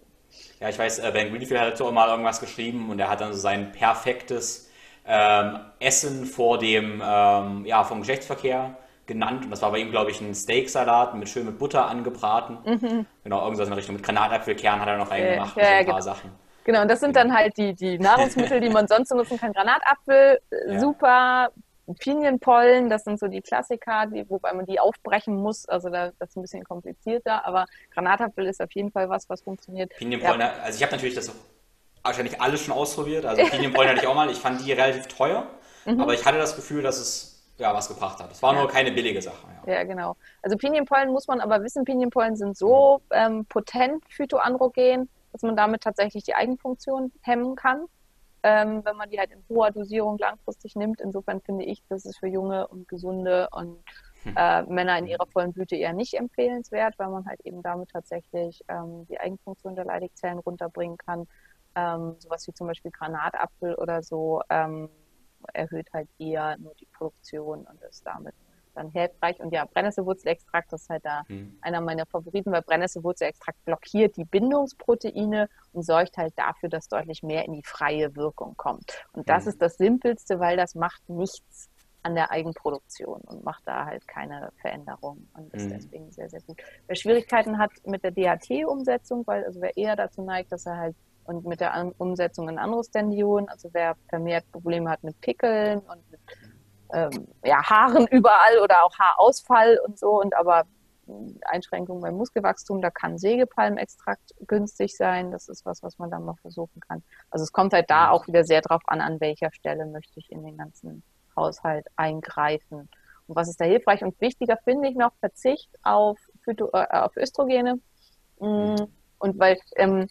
Ja, ich weiß, äh, Ben Greenfield hat dazu auch mal irgendwas geschrieben und er hat dann so sein perfektes ähm, Essen vor dem, ähm, ja, vom Geschlechtsverkehr genannt. Und das war bei ihm, glaube ich, ein Steaksalat mit schön mit Butter angebraten. mhm. Genau, irgendwas in der Richtung. Mit Granatapfelkern hat er noch Ja, reingemacht und so ja, ein genau. paar Sachen. Genau, und das sind Genau. dann halt die, die Nahrungsmittel, die man sonst so nutzen kann. Granatapfel, äh, Ja. super. Pinienpollen, das sind so die Klassiker, die, wobei man die aufbrechen muss. Also da, das ist ein bisschen komplizierter, aber Granatapfel ist auf jeden Fall was, was funktioniert. Ja. Pinienpollen, also ich habe natürlich das wahrscheinlich alles schon ausprobiert. Also Pinienpollen hatte ich auch mal. Ich fand die relativ teuer, aber Mhm. ich hatte das Gefühl, dass es ja was gebracht hat. Es war Ja. nur keine billige Sache. Ja. Ja, genau. Also Pinienpollen muss man aber wissen, Pinienpollen sind Mhm. so ähm, potent phytoandrogen, dass man damit tatsächlich die Eigenfunktion hemmen kann, ähm, wenn man die halt in hoher Dosierung langfristig nimmt. Insofern finde ich, das ist für junge und gesunde und äh, Männer in ihrer vollen Blüte eher nicht empfehlenswert, weil man halt eben damit tatsächlich ähm, die Eigenfunktion der Leidigzellen runterbringen kann. Ähm, sowas wie zum Beispiel Granatapfel oder so ähm, erhöht halt eher nur die Produktion und ist damit dann hilfreich. Und ja, Brennnesselwurzelextrakt, das ist halt da Mhm. einer meiner Favoriten, weil Brennnesselwurzelextrakt blockiert die Bindungsproteine und sorgt halt dafür, dass deutlich mehr in die freie Wirkung kommt. Und das ist Mhm. das Simpelste, weil das macht nichts an der Eigenproduktion und macht da halt keine Veränderung und ist Mhm. deswegen sehr, sehr gut. Wer Schwierigkeiten hat mit der D H T-Umsetzung, weil also wer eher dazu neigt, dass er halt und mit der Umsetzung in Androstendion, also wer vermehrt Probleme hat mit Pickeln und mit ähm, ja, Haaren überall oder auch Haarausfall und so und aber Einschränkungen beim Muskelwachstum, da kann Sägepalmextrakt günstig sein. Das ist was, was man dann mal versuchen kann. Also es kommt halt da Mhm. auch wieder sehr drauf an, an welcher Stelle möchte ich in den ganzen Haushalt eingreifen. Und was ist da hilfreich und wichtiger, finde ich noch, Verzicht auf, Phyto, äh, auf Östrogene. Mhm. Und weil ähm,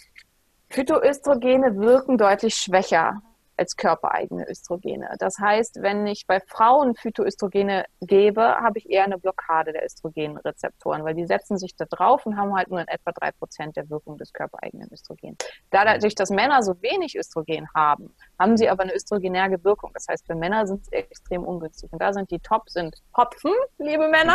Phytoöstrogene wirken deutlich schwächer als körpereigene Östrogene. Das heißt, wenn ich bei Frauen Phytoöstrogene gebe, habe ich eher eine Blockade der Östrogenrezeptoren, weil die setzen sich da drauf und haben halt nur in etwa drei Prozent der Wirkung des körpereigenen Östrogens. Dadurch, dass Männer so wenig Östrogen haben, haben sie aber eine östrogenärge Wirkung. Das heißt, für Männer sind sie extrem ungünstig. Und da sind die Top, sind Hopfen, liebe Männer,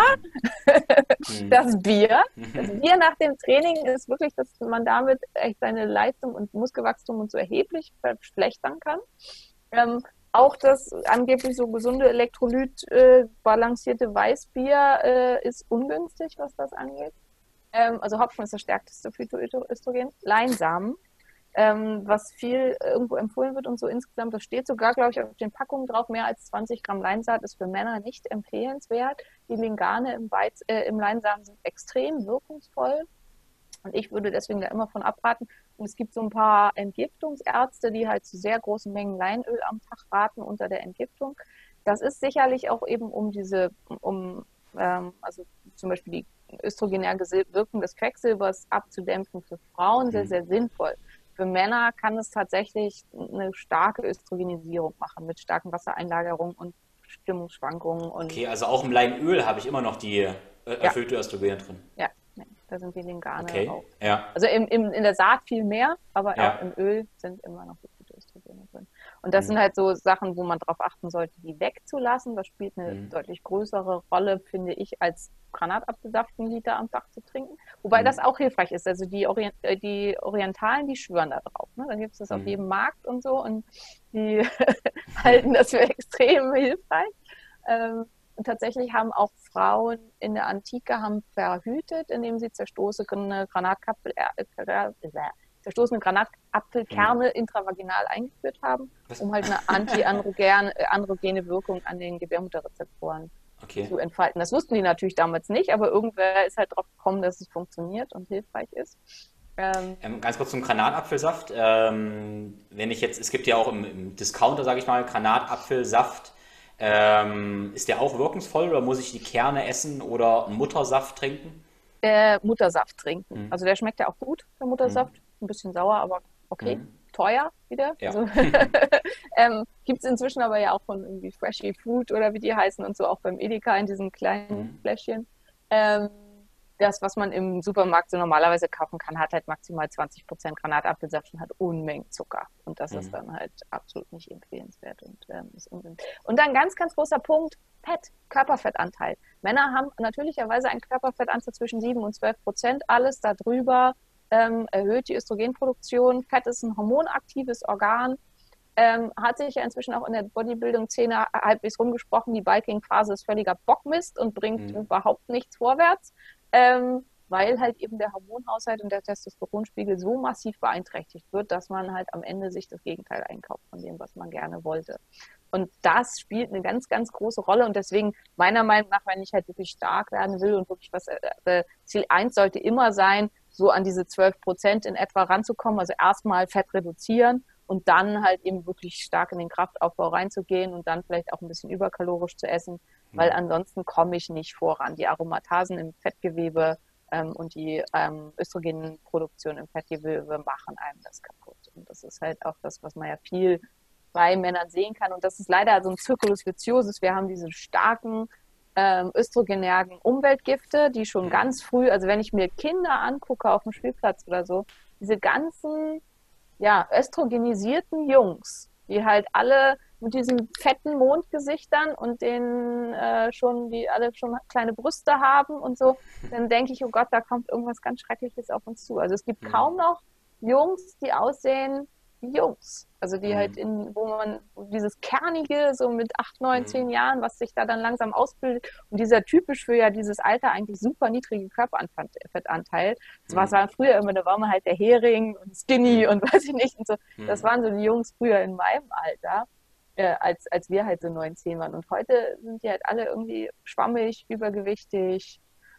Mhm. das Bier. Das Bier nach dem Training ist wirklich, dass man damit echt seine Leistung und Muskelwachstum und so erheblich verschlechtern kann. Ähm, auch das angeblich so gesunde Elektrolyt äh, balancierte Weißbier äh, ist ungünstig, was das angeht. Ähm, also Hopfen ist das stärkste Phytoöstrogen. Leinsamen, ähm, was viel irgendwo empfohlen wird und so insgesamt, das steht sogar, glaube ich, auf den Packungen drauf, mehr als zwanzig Gramm Leinsaat ist für Männer nicht empfehlenswert. Die Lingane im, Weiz, äh, im Leinsamen sind extrem wirkungsvoll. Und ich würde deswegen da immer von abraten. Und es gibt so ein paar Entgiftungsärzte, die halt zu sehr großen Mengen Leinöl am Tag raten unter der Entgiftung. Das ist sicherlich auch eben um diese, um ähm, also zum Beispiel die östrogenär Wirkung des Quecksilbers abzudämpfen für Frauen sehr, sehr sinnvoll. Für Männer kann es tatsächlich eine starke Östrogenisierung machen mit starken Wassereinlagerungen und Stimmungsschwankungen. Und okay, also auch im Leinöl habe ich immer noch die äh, erfüllte ja. Östrogene drin. Ja, da sind die Lingane okay. auch. Ja. Also im, im, in der Saat viel mehr, aber ja. auch im Öl sind immer noch die Phytoöstrogene drin. Und das mhm. sind halt so Sachen, wo man darauf achten sollte, die wegzulassen. Das spielt eine mhm. deutlich größere Rolle, finde ich, als Granatapfelsaft einen Liter am Tag zu trinken. Wobei mhm. das auch hilfreich ist. Also die, Orient, die Orientalen, die schwören da drauf. Ne? Dann gibt es das mhm. auf jedem Markt und so und die halten das für extrem hilfreich. Ähm, Und tatsächlich haben auch Frauen in der Antike haben verhütet, indem sie zerstoßene Granatäpfel, äh, zerstoßene Granatapfelkerne mhm. intravaginal eingeführt haben, Was? um halt eine anti-androgene Wirkung an den Gebärmutterrezeptoren okay. zu entfalten. Das wussten die natürlich damals nicht, aber irgendwer ist halt drauf gekommen, dass es funktioniert und hilfreich ist. Ähm, ähm, ganz kurz zum Granatapfelsaft. Ähm, wenn ich jetzt, es gibt ja auch im, im Discounter, sage ich mal, Granatapfelsaft. Ähm, ist der auch wirkungsvoll oder muss ich die Kerne essen oder einen Muttersaft trinken? Äh, Muttersaft trinken. Mhm. Also der schmeckt ja auch gut, der Muttersaft. Mhm. Ein bisschen sauer, aber okay. Mhm. Teuer wieder. Ja. Also, ähm, gibt es inzwischen aber ja auch von irgendwie Freshy Food oder wie die heißen und so auch beim Edeka in diesen kleinen mhm. Fläschchen. Ähm, das, was man im Supermarkt so normalerweise kaufen kann, hat halt maximal zwanzig Prozent Granatapfelsaft und hat Unmengen Zucker. Und das mhm. ist dann halt absolut nicht empfehlenswert und ähm, ist unsinnig. Und dann ganz, ganz großer Punkt, Fett, Körperfettanteil. Männer haben natürlicherweise einen Körperfettanteil zwischen sieben und zwölf Prozent. Alles darüber ähm, erhöht die Östrogenproduktion. Fett ist ein hormonaktives Organ. Ähm, hat sich ja inzwischen auch in der Bodybuilding-Szene halbwegs rumgesprochen, die Bulking-Phase ist völliger Bockmist und bringt mhm. überhaupt nichts vorwärts. Ähm, weil halt eben der Hormonhaushalt und der Testosteronspiegel so massiv beeinträchtigt wird, dass man halt am Ende sich das Gegenteil einkauft von dem, was man gerne wollte. Und das spielt eine ganz, ganz große Rolle und deswegen meiner Meinung nach, wenn ich halt wirklich stark werden will und wirklich was, äh, Ziel eins sollte immer sein, so an diese zwölf Prozent in etwa ranzukommen, also erstmal Fett reduzieren und dann halt eben wirklich stark in den Kraftaufbau reinzugehen und dann vielleicht auch ein bisschen überkalorisch zu essen, weil ansonsten komme ich nicht voran. Die Aromatasen im Fettgewebe ähm, und die ähm, Östrogenproduktion im Fettgewebe machen einem das kaputt. Und das ist halt auch das, was man ja viel bei Männern sehen kann. Und das ist leider so ein Circulus viciosus. Wir haben diese starken ähm, östrogenärgen Umweltgifte, die schon ganz früh, also wenn ich mir Kinder angucke auf dem Spielplatz oder so, diese ganzen ja, östrogenisierten Jungs, die halt alle mit diesen fetten Mondgesichtern und denen äh, schon, die alle schon kleine Brüste haben und so, dann denke ich, oh Gott, da kommt irgendwas ganz Schreckliches auf uns zu. Also es gibt mhm. kaum noch Jungs, die aussehen wie Jungs. Also die mhm. halt in, wo man dieses Kernige, so mit acht, neun, zehn Jahren, was sich da dann langsam ausbildet und dieser typisch für ja dieses Alter eigentlich super niedrige Körperfettanteil. Das mhm. war früher immer, da war man halt der Hering und Skinny mhm. und weiß ich nicht und so. Mhm. Das waren so die Jungs früher in meinem Alter. Äh, als, als wir halt so neun, zehn waren. Und heute sind die halt alle irgendwie schwammig, übergewichtig.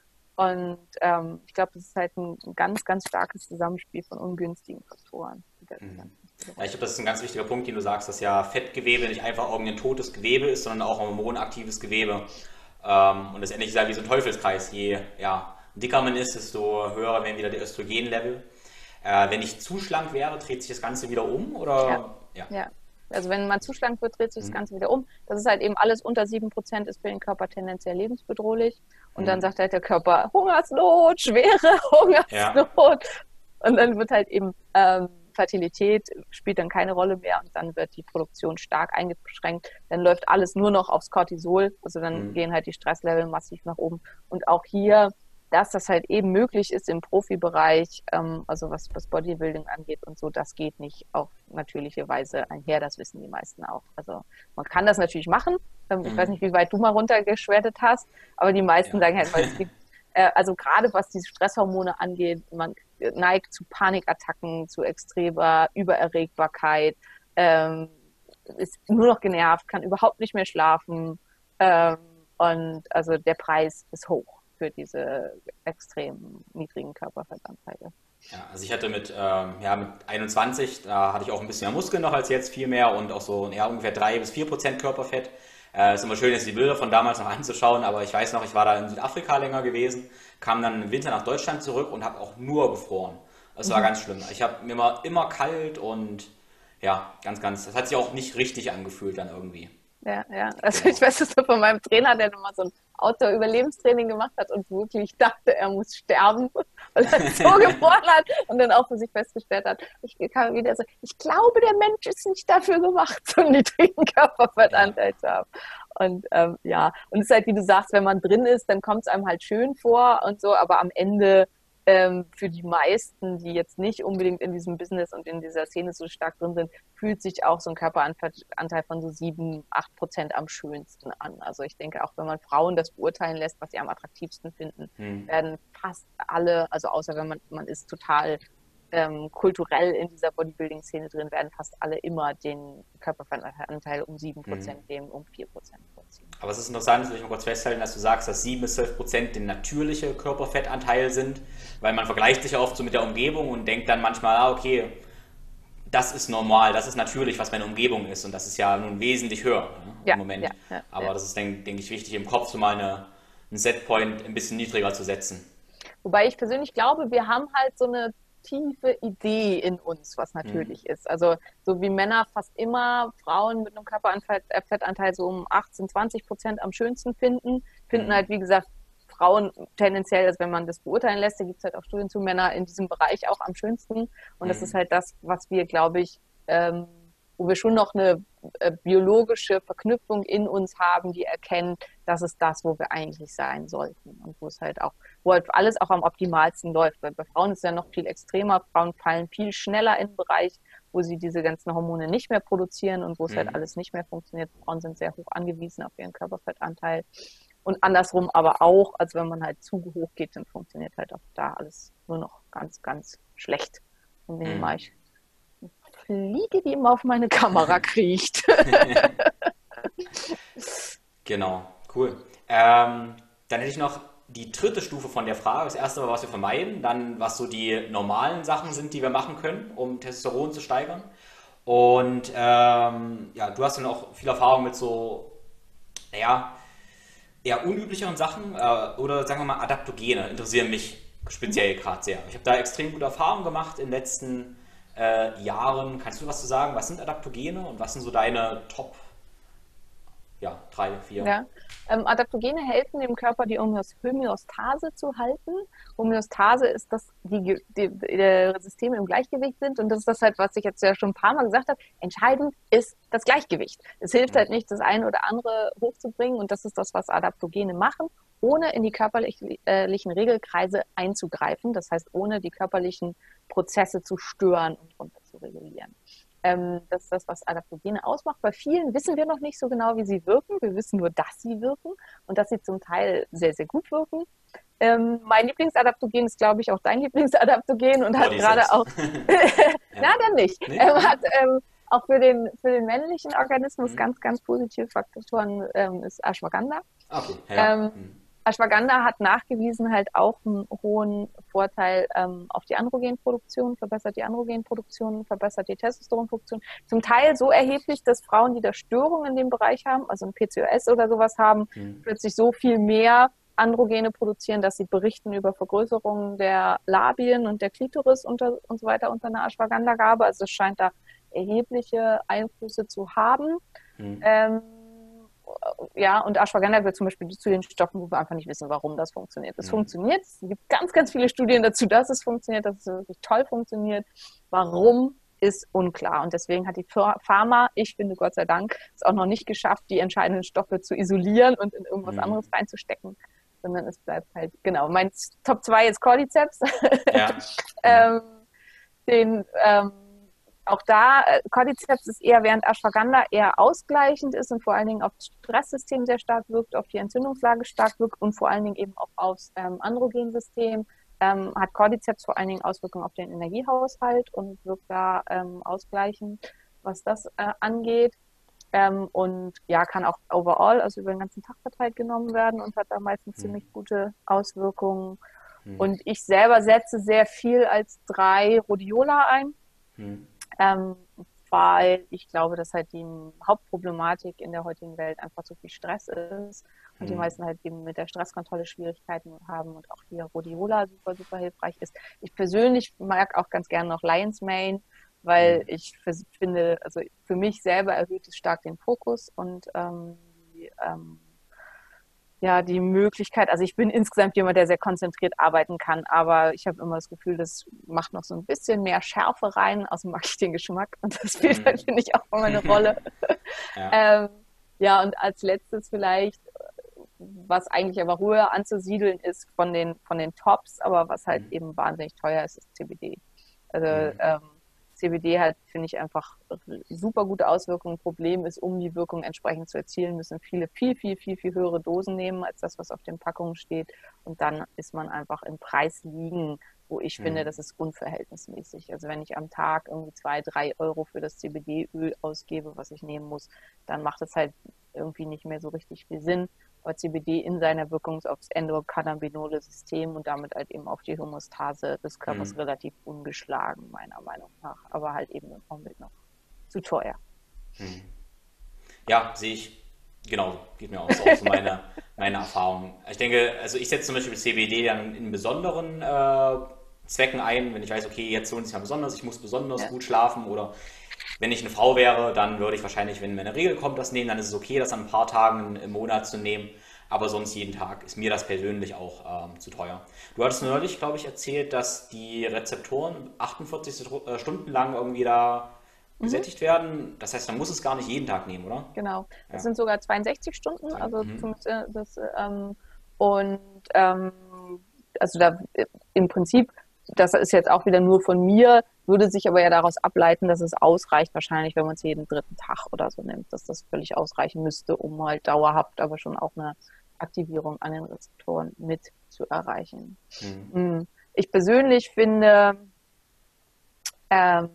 Und ähm, ich glaube, das ist halt ein, ein ganz, ganz starkes Zusammenspiel von ungünstigen Faktoren. Mhm. Ja, ich glaube, das ist ein ganz wichtiger Punkt, den du sagst, dass ja Fettgewebe nicht einfach irgendein totes Gewebe ist, sondern auch ein hormonaktives Gewebe. Ähm, und letztendlich ist ja wie so ein Teufelskreis. Je ja, dicker man ist, desto höher werden wieder die Östrogenlevel. Äh, wenn ich zu schlank wäre, dreht sich das Ganze wieder um? Oder? Ja. ja. ja. Also wenn man zu schlank wird, dreht sich das Ganze wieder um. Das ist halt eben alles unter sieben Prozent ist für den Körper tendenziell lebensbedrohlich. Und mhm. dann sagt halt der Körper, Hungersnot, schwere Hungersnot. Ja. Und dann wird halt eben ähm, Fertilität spielt dann keine Rolle mehr und dann wird die Produktion stark eingeschränkt. Dann läuft alles nur noch aufs Cortisol. Also dann mhm. gehen halt die Stresslevel massiv nach oben. Und auch hier dass das halt eben möglich ist im Profibereich, ähm, also was, was Bodybuilding angeht und so, das geht nicht auf natürliche Weise einher, das wissen die meisten auch. Also man kann das natürlich machen, ähm, ich Mhm. weiß nicht, wie weit du mal runtergeschwettet hast, aber die meisten Ja. sagen halt, weil es gibt, äh, also gerade was diese Stresshormone angeht, man neigt zu Panikattacken, zu extremer Übererregbarkeit, ähm, ist nur noch genervt, kann überhaupt nicht mehr schlafen, ähm, und also der Preis ist hoch für diese extrem niedrigen Körperfettanteile. Ja, also ich hatte mit, ähm, ja, mit einundzwanzig, da hatte ich auch ein bisschen mehr Muskeln noch als jetzt, viel mehr und auch so ja, ungefähr drei bis vier Prozent Körperfett. Äh, ist immer schön, jetzt die Bilder von damals noch anzuschauen, aber ich weiß noch, ich war da in Südafrika länger gewesen, kam dann im Winter nach Deutschland zurück und habe auch nur gefroren. Das war Mhm. ganz schlimm. Ich habe mir immer, immer kalt und ja, ganz, ganz, das hat sich auch nicht richtig angefühlt dann irgendwie. Ja, ja. Also Genau. ich weiß es nur von meinem Trainer, der mal so ein Outdoor-Überlebenstraining gemacht hat und wirklich dachte, er muss sterben, weil er so gefroren hat und dann auch für sich festgestellt hat, ich kam wieder so, ich glaube, der Mensch ist nicht dafür gemacht, so einen niedrigen Ja. Körperfettanteil zu haben. Und ähm, ja, und es ist halt, wie du sagst, wenn man drin ist, dann kommt es einem halt schön vor und so, aber am Ende ähm, für die meisten, die jetzt nicht unbedingt in diesem Business und in dieser Szene so stark drin sind, fühlt sich auch so ein Körperanteil von so sieben, acht Prozent am schönsten an. Also ich denke, auch wenn man Frauen das beurteilen lässt, was sie am attraktivsten finden, Hm. werden fast alle, also außer wenn man, man ist total ähm, kulturell in dieser Bodybuilding-Szene drin, werden fast alle immer den Körperfettanteil um sieben Hm. Prozent, dem um vier Prozent vorziehen. Aber es ist interessant, das will ich mal kurz festhalten, dass du sagst, dass sieben bis zwölf Prozent der natürliche Körperfettanteil sind, weil man vergleicht sich ja oft so mit der Umgebung und denkt dann manchmal, ah, okay, das ist normal, das ist natürlich, was meine Umgebung ist und das ist ja nun wesentlich höher, ne, im Ja, Moment. ja, ja, Aber ja. das ist, denke denk ich, wichtig, im Kopf so mal eine, einen Setpoint ein bisschen niedriger zu setzen. Wobei ich persönlich glaube, wir haben halt so eine tiefe Idee in uns, was Hm. natürlich ist. Also so wie Männer fast immer Frauen mit einem Körperfettanteil so um achtzehn, zwanzig Prozent am schönsten finden, finden Hm. halt, wie gesagt, Frauen tendenziell, also wenn man das beurteilen lässt, da gibt es halt auch Studien zu Männer in diesem Bereich auch am schönsten. Und das ist Hm. halt das, was wir, glaube ich, ähm, wo wir schon noch eine äh, biologische Verknüpfung in uns haben, die erkennt, das ist das, wo wir eigentlich sein sollten. Und wo es halt auch, wo halt alles auch am optimalsten läuft. Weil bei Frauen ist es ja noch viel extremer. Frauen fallen viel schneller in den Bereich, wo sie diese ganzen Hormone nicht mehr produzieren und wo es halt Hm. alles nicht mehr funktioniert. Frauen sind sehr hoch angewiesen auf ihren Körperfettanteil. Und andersrum aber auch, also wenn man halt zu hoch geht, dann funktioniert halt auch da alles nur noch ganz, ganz schlecht und Hm. minimal. Ich Fliege, die immer auf meine Kamera kriecht. Genau, cool. Ähm, dann hätte ich noch die dritte Stufe von der Frage. Das erste war, was wir vermeiden, dann was so die normalen Sachen sind, die wir machen können, um Testosteron zu steigern. Und ähm, ja, du hast dann auch viel Erfahrung mit so, naja, eher unüblicheren Sachen äh, oder sagen wir mal Adaptogene interessieren mich speziell gerade sehr. Ich habe da extrem gute Erfahrungen gemacht in den letzten äh, Jahren. Kannst du was zu sagen? Was sind Adaptogene und was sind so deine Top, ja, drei, vier? Ja. Ähm, Adaptogene helfen dem Körper, die Homöostase zu halten. Homöostase ist, dass die, die, die Systeme im Gleichgewicht sind. Und das ist das halt, was ich jetzt ja schon ein paar Mal gesagt habe. Entscheidend ist das Gleichgewicht. Es hilft Hm. halt nicht, das eine oder andere hochzubringen. Und das ist das, was Adaptogene machen, ohne in die körperlichen Regelkreise einzugreifen. Das heißt, ohne die körperlichen Prozesse zu stören und runter zu regulieren. Ähm, das ist das, was Adaptogene ausmacht. Bei vielen wissen wir noch nicht so genau, wie sie wirken. Wir wissen nur, dass sie wirken und dass sie zum Teil sehr, sehr gut wirken. Ähm, mein Lieblingsadaptogen ist, glaube ich, auch dein Lieblingsadaptogen und hat gerade Cordyceps. auch, Ja. na dann nicht, Nee? ähm, Nee? hat ähm, auch für den, für den männlichen Organismus Hm. ganz, ganz positive Faktoren, ähm, ist Ashwagandha. Okay, ja. Ähm, Hm. Ashwagandha hat nachgewiesen halt auch einen hohen Vorteil ähm, auf die Androgenproduktion, verbessert die Androgenproduktion, verbessert die Testosteronproduktion. Zum Teil so erheblich, dass Frauen, die da Störungen in dem Bereich haben, also ein P C O S oder sowas haben, Hm. plötzlich so viel mehr Androgene produzieren, dass sie berichten über Vergrößerungen der Labien und der Klitoris unter, und so weiter unter einer Ashwagandha-Gabe. Also es scheint da erhebliche Einflüsse zu haben. Hm. Ähm, ja, und Ashwagandha gehört zum Beispiel zu den Stoffen, wo wir einfach nicht wissen, warum das funktioniert. Es Hm. funktioniert, es gibt ganz, ganz viele Studien dazu, dass es funktioniert, dass es wirklich toll funktioniert. Warum ist unklar. Und deswegen hat die Pharma, ich finde Gott sei Dank, es auch noch nicht geschafft, die entscheidenden Stoffe zu isolieren und in irgendwas Hm. anderes reinzustecken. sondern es bleibt halt, genau, mein Top zwei ist Cordyceps. Ja. ähm, den, ähm, auch da, äh, Cordyceps ist eher, während Ashwagandha eher ausgleichend ist und vor allen Dingen auf das Stresssystem sehr stark wirkt, auf die Entzündungslage stark wirkt und vor allen Dingen eben auch aufs ähm, Androgensystem, ähm, hat Cordyceps vor allen Dingen Auswirkungen auf den Energiehaushalt und wirkt da ähm, ausgleichend, was das äh, angeht. Ähm, und ja, kann auch overall, also über den ganzen Tag verteilt genommen werden und hat da meistens Hm. ziemlich gute Auswirkungen. Hm. Und ich selber setze sehr viel als drei Rhodiola ein. Hm. Ähm, weil ich glaube, dass halt die Hauptproblematik in der heutigen Welt einfach zu viel Stress ist und die Hm. meisten halt eben mit der Stresskontrolle Schwierigkeiten haben und auch hier Rhodiola super, super hilfreich ist. Ich persönlich mag auch ganz gerne noch Lion's Mane, weil Hm. ich finde, also für mich selber erhöht es stark den Fokus und ähm, die, ähm, ja, die Möglichkeit, also ich bin insgesamt jemand, der sehr konzentriert arbeiten kann, aber ich habe immer das Gefühl, das macht noch so ein bisschen mehr Schärfe rein, außerdem mag ich den Geschmack und das spielt halt, Hm. finde ich, auch immer eine Rolle. Ja. ähm, ja, und als letztes vielleicht, was eigentlich aber höher anzusiedeln ist von den, von den Tops, aber was halt Hm. eben wahnsinnig teuer ist, ist C B D. Also Hm. ähm, C B D hat, finde ich, einfach super gute Auswirkungen. Problem ist, um die Wirkung entsprechend zu erzielen, müssen viele viel, viel, viel, viel höhere Dosen nehmen, als das, was auf den Packungen steht. Und dann ist man einfach im Preis liegen, wo ich finde, Hm. das ist unverhältnismäßig. Also wenn ich am Tag irgendwie zwei, drei Euro für das C B D-Öl ausgebe, was ich nehmen muss, dann macht es halt irgendwie nicht mehr so richtig viel Sinn. Aber C B D in seiner Wirkung aufs Endokannabinole-System und damit halt eben auf die Homöostase des Körpers Hm. relativ ungeschlagen, meiner Meinung nach. Aber halt eben im Augenblick noch zu teuer. Hm. Ja, sehe ich. Genau, geht mir auch so, auch so meine, meine Erfahrung. Ich denke, also ich setze zum Beispiel C B D dann in besonderen äh, Zwecken ein, wenn ich weiß, okay, jetzt lohnt es sich mal besonders, ich muss besonders Ja. gut schlafen oder wenn ich eine Frau wäre, dann würde ich wahrscheinlich, wenn meine Regel kommt, das nehmen, dann ist es okay, das an ein paar Tagen im Monat zu nehmen, aber sonst jeden Tag ist mir das persönlich auch ähm, zu teuer. Du hattest neulich, glaube ich, erzählt, dass die Rezeptoren achtundvierzig Stu- Stunden lang irgendwie da Mhm. gesättigt werden. Das heißt, man muss es gar nicht jeden Tag nehmen, oder? Genau. Das Ja. sind sogar zweiundsechzig Stunden, Zwei- also Mhm. zumindest äh, das, ähm, und ähm, also da äh, im Prinzip, das ist jetzt auch wieder nur von mir, würde sich aber ja daraus ableiten, dass es ausreicht, wahrscheinlich, wenn man es jeden dritten Tag oder so nimmt, dass das völlig ausreichen müsste, um halt dauerhaft aber schon auch eine Aktivierung an den Rezeptoren mit zu erreichen. Mhm. Hm. Ich persönlich finde, ähm,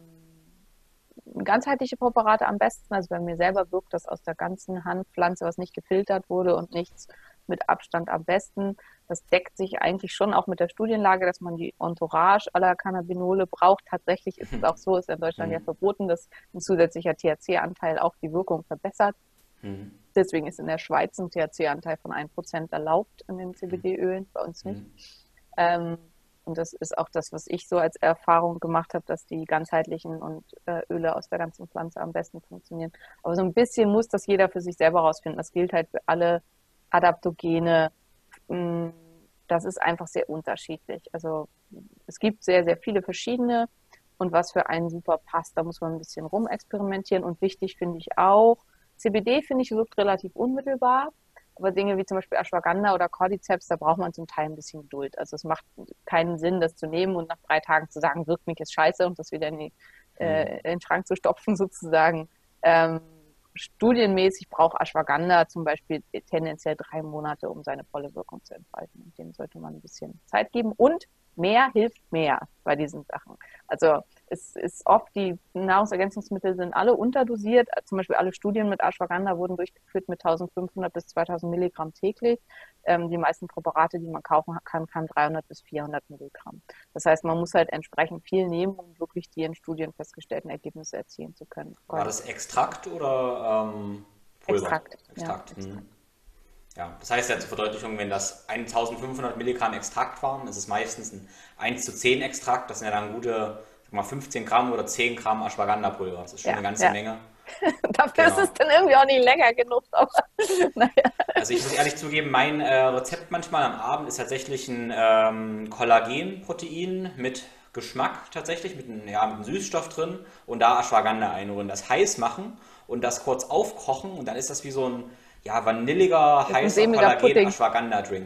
ganzheitliche Präparate am besten. Also bei mir selber wirkt das aus der ganzen Handpflanze, was nicht gefiltert wurde und nichts mit Abstand am besten. Das deckt sich eigentlich schon auch mit der Studienlage, dass man die Entourage aller Cannabinole braucht. Tatsächlich ist es auch so, ist in Deutschland ja Mhm. verboten, dass ein zusätzlicher T H C-Anteil auch die Wirkung verbessert. Mhm. Deswegen ist in der Schweiz ein T H C-Anteil von ein Prozent erlaubt in den C B D-Ölen, bei uns nicht. Mhm. Ähm, und das ist auch das, was ich so als Erfahrung gemacht habe, dass die ganzheitlichen und äh, Öle aus der ganzen Pflanze am besten funktionieren. Aber so ein bisschen muss das jeder für sich selber rausfinden. Das gilt halt für alle Adaptogene. Mm, Das ist einfach sehr unterschiedlich. Also es gibt sehr, sehr viele verschiedene und was für einen super passt, da muss man ein bisschen rumexperimentieren. Und wichtig finde ich auch, C B D finde ich wirkt relativ unmittelbar. Aber Dinge wie zum Beispiel Ashwagandha oder Cordyceps, da braucht man zum Teil ein bisschen Geduld. Also es macht keinen Sinn, das zu nehmen und nach drei Tagen zu sagen, wirkt mich jetzt scheiße und das wieder in, die, äh, in den Schrank zu stopfen sozusagen. Ähm, studienmäßig braucht Ashwagandha zum Beispiel tendenziell drei Monate, um seine volle Wirkung zu entfalten. Und dem sollte man ein bisschen Zeit geben. Und mehr hilft mehr bei diesen Sachen. Also es ist oft, die Nahrungsergänzungsmittel sind alle unterdosiert. Zum Beispiel alle Studien mit Ashwagandha wurden durchgeführt mit eintausendfünfhundert bis zweitausend Milligramm täglich. Ähm, die meisten Präparate, die man kaufen kann, kann dreihundert bis vierhundert Milligramm. Das heißt, man muss halt entsprechend viel nehmen, um wirklich die in Studien festgestellten Ergebnisse erzielen zu können. War das Extrakt oder ähm, Pulver? Extrakt. Ja, Extrakt. Extrakt. Mhm. Ja, das heißt ja zur Verdeutlichung, wenn das eintausendfünfhundert Milligramm Extrakt waren, ist es meistens ein eins zu zehn Extrakt. Das sind ja dann gute, sag mal, fünfzehn Gramm oder zehn Gramm Ashwagandha-Pulver. Das ist schon Ja, eine ganze ja. Menge. Dafür ist Genau. es dann irgendwie auch nicht länger genug. Aber naja. Also ich muss ehrlich zugeben, mein äh, Rezept manchmal am Abend ist tatsächlich ein ähm, Kollagenprotein mit Geschmack tatsächlich, mit einem, ja, mit einem Süßstoff drin und da Ashwagandha einrühren, das heiß machen und das kurz aufkochen und dann ist das wie so ein ja, vanilliger, Das ist ein heißer sämiger Pudding. Kollagen-Ashwagandha-Drink.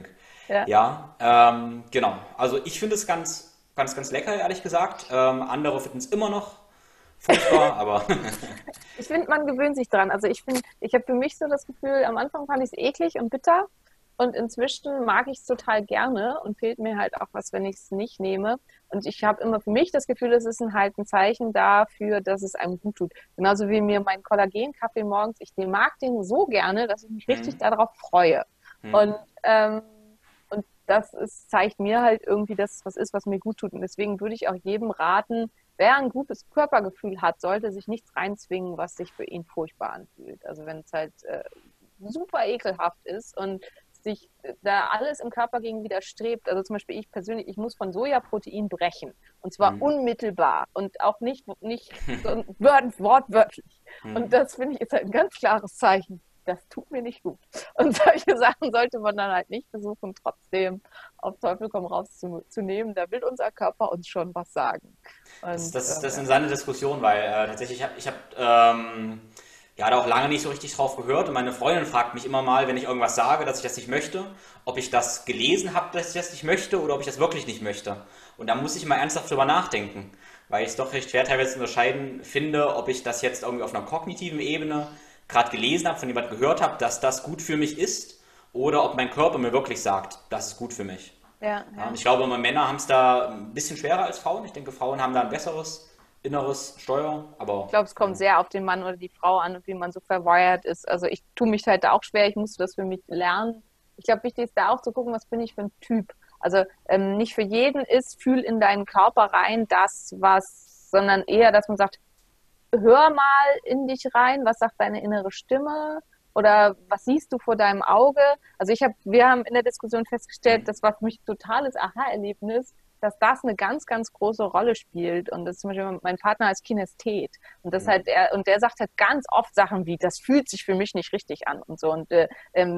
Ja. Ja, ähm, genau. Also ich finde es ganz, ganz, ganz lecker, ehrlich gesagt. Ähm, andere finden es immer noch furchtbar, aber Ich finde, man gewöhnt sich dran. Also ich finde, ich habe für mich so das Gefühl, am Anfang fand ich es eklig und bitter und inzwischen mag ich es total gerne und fehlt mir halt auch was, wenn ich es nicht nehme. Und ich habe immer für mich das Gefühl, es ist ein, halt ein Zeichen dafür, dass es einem gut tut. Genauso wie mir mein Kollagen-Kaffee morgens, ich den mag den so gerne, dass ich mich richtig hm, darauf freue. hm, Und, ähm, und das ist, zeigt mir halt irgendwie, dass es was ist, was mir gut tut. Und deswegen würde ich auch jedem raten, wer ein gutes Körpergefühl hat, sollte sich nichts reinzwingen, was sich für ihn furchtbar anfühlt. Also wenn es halt äh, super ekelhaft ist und sich da alles im Körper gegen widerstrebt. Also zum Beispiel ich persönlich, ich muss von Sojaprotein brechen. Und zwar hm, unmittelbar und auch nicht, nicht so wort, wortwörtlich. Und hm. das finde ich ist halt ein ganz klares Zeichen. Das tut mir nicht gut. Und solche Sachen sollte man dann halt nicht versuchen, trotzdem auf Teufel komm raus zu, zu nehmen. Da will unser Körper uns schon was sagen. Das, Und das, ist, ähm, das ist ja. eine seine Diskussion, weil äh, tatsächlich habe ich hab, ähm, ja, da auch lange nicht so richtig drauf gehört und meine Freundin fragt mich immer mal, wenn ich irgendwas sage, dass ich das nicht möchte, ob ich das gelesen habe, dass ich das nicht möchte oder ob ich das wirklich nicht möchte. Und da muss ich mal ernsthaft drüber nachdenken, weil ich es doch recht schwer teilweise zu unterscheiden finde, ob ich das jetzt irgendwie auf einer kognitiven Ebene gerade gelesen habe, von jemand gehört habe, dass das gut für mich ist oder ob mein Körper mir wirklich sagt, das ist gut für mich. Ja, Ja, und ja. ich glaube, immer Männer haben es da ein bisschen schwerer als Frauen. Ich denke, Frauen haben da ein besseres inneres Steuer, Ich aber glaube, es kommt ja. sehr auf den Mann oder die Frau an und wie man so verwired ist. Also ich tue mich halt da auch schwer, ich musste das für mich lernen. Ich glaube, wichtig ist da auch zu gucken, was bin ich für ein Typ. Also ähm, nicht für jeden ist, fühl in deinen Körper rein, das was, sondern eher, dass man sagt, hör mal in dich rein, was sagt deine innere Stimme oder was siehst du vor deinem Auge? Also ich habe, wir haben in der Diskussion festgestellt, Hm, das war für mich ein totales Aha-Erlebnis, dass das eine ganz, ganz große Rolle spielt. Und das ist zum Beispiel mein Partner als Kinesthet. Und das hm, halt, er, und der sagt halt ganz oft Sachen wie, das fühlt sich für mich nicht richtig an und so. Und äh, ähm,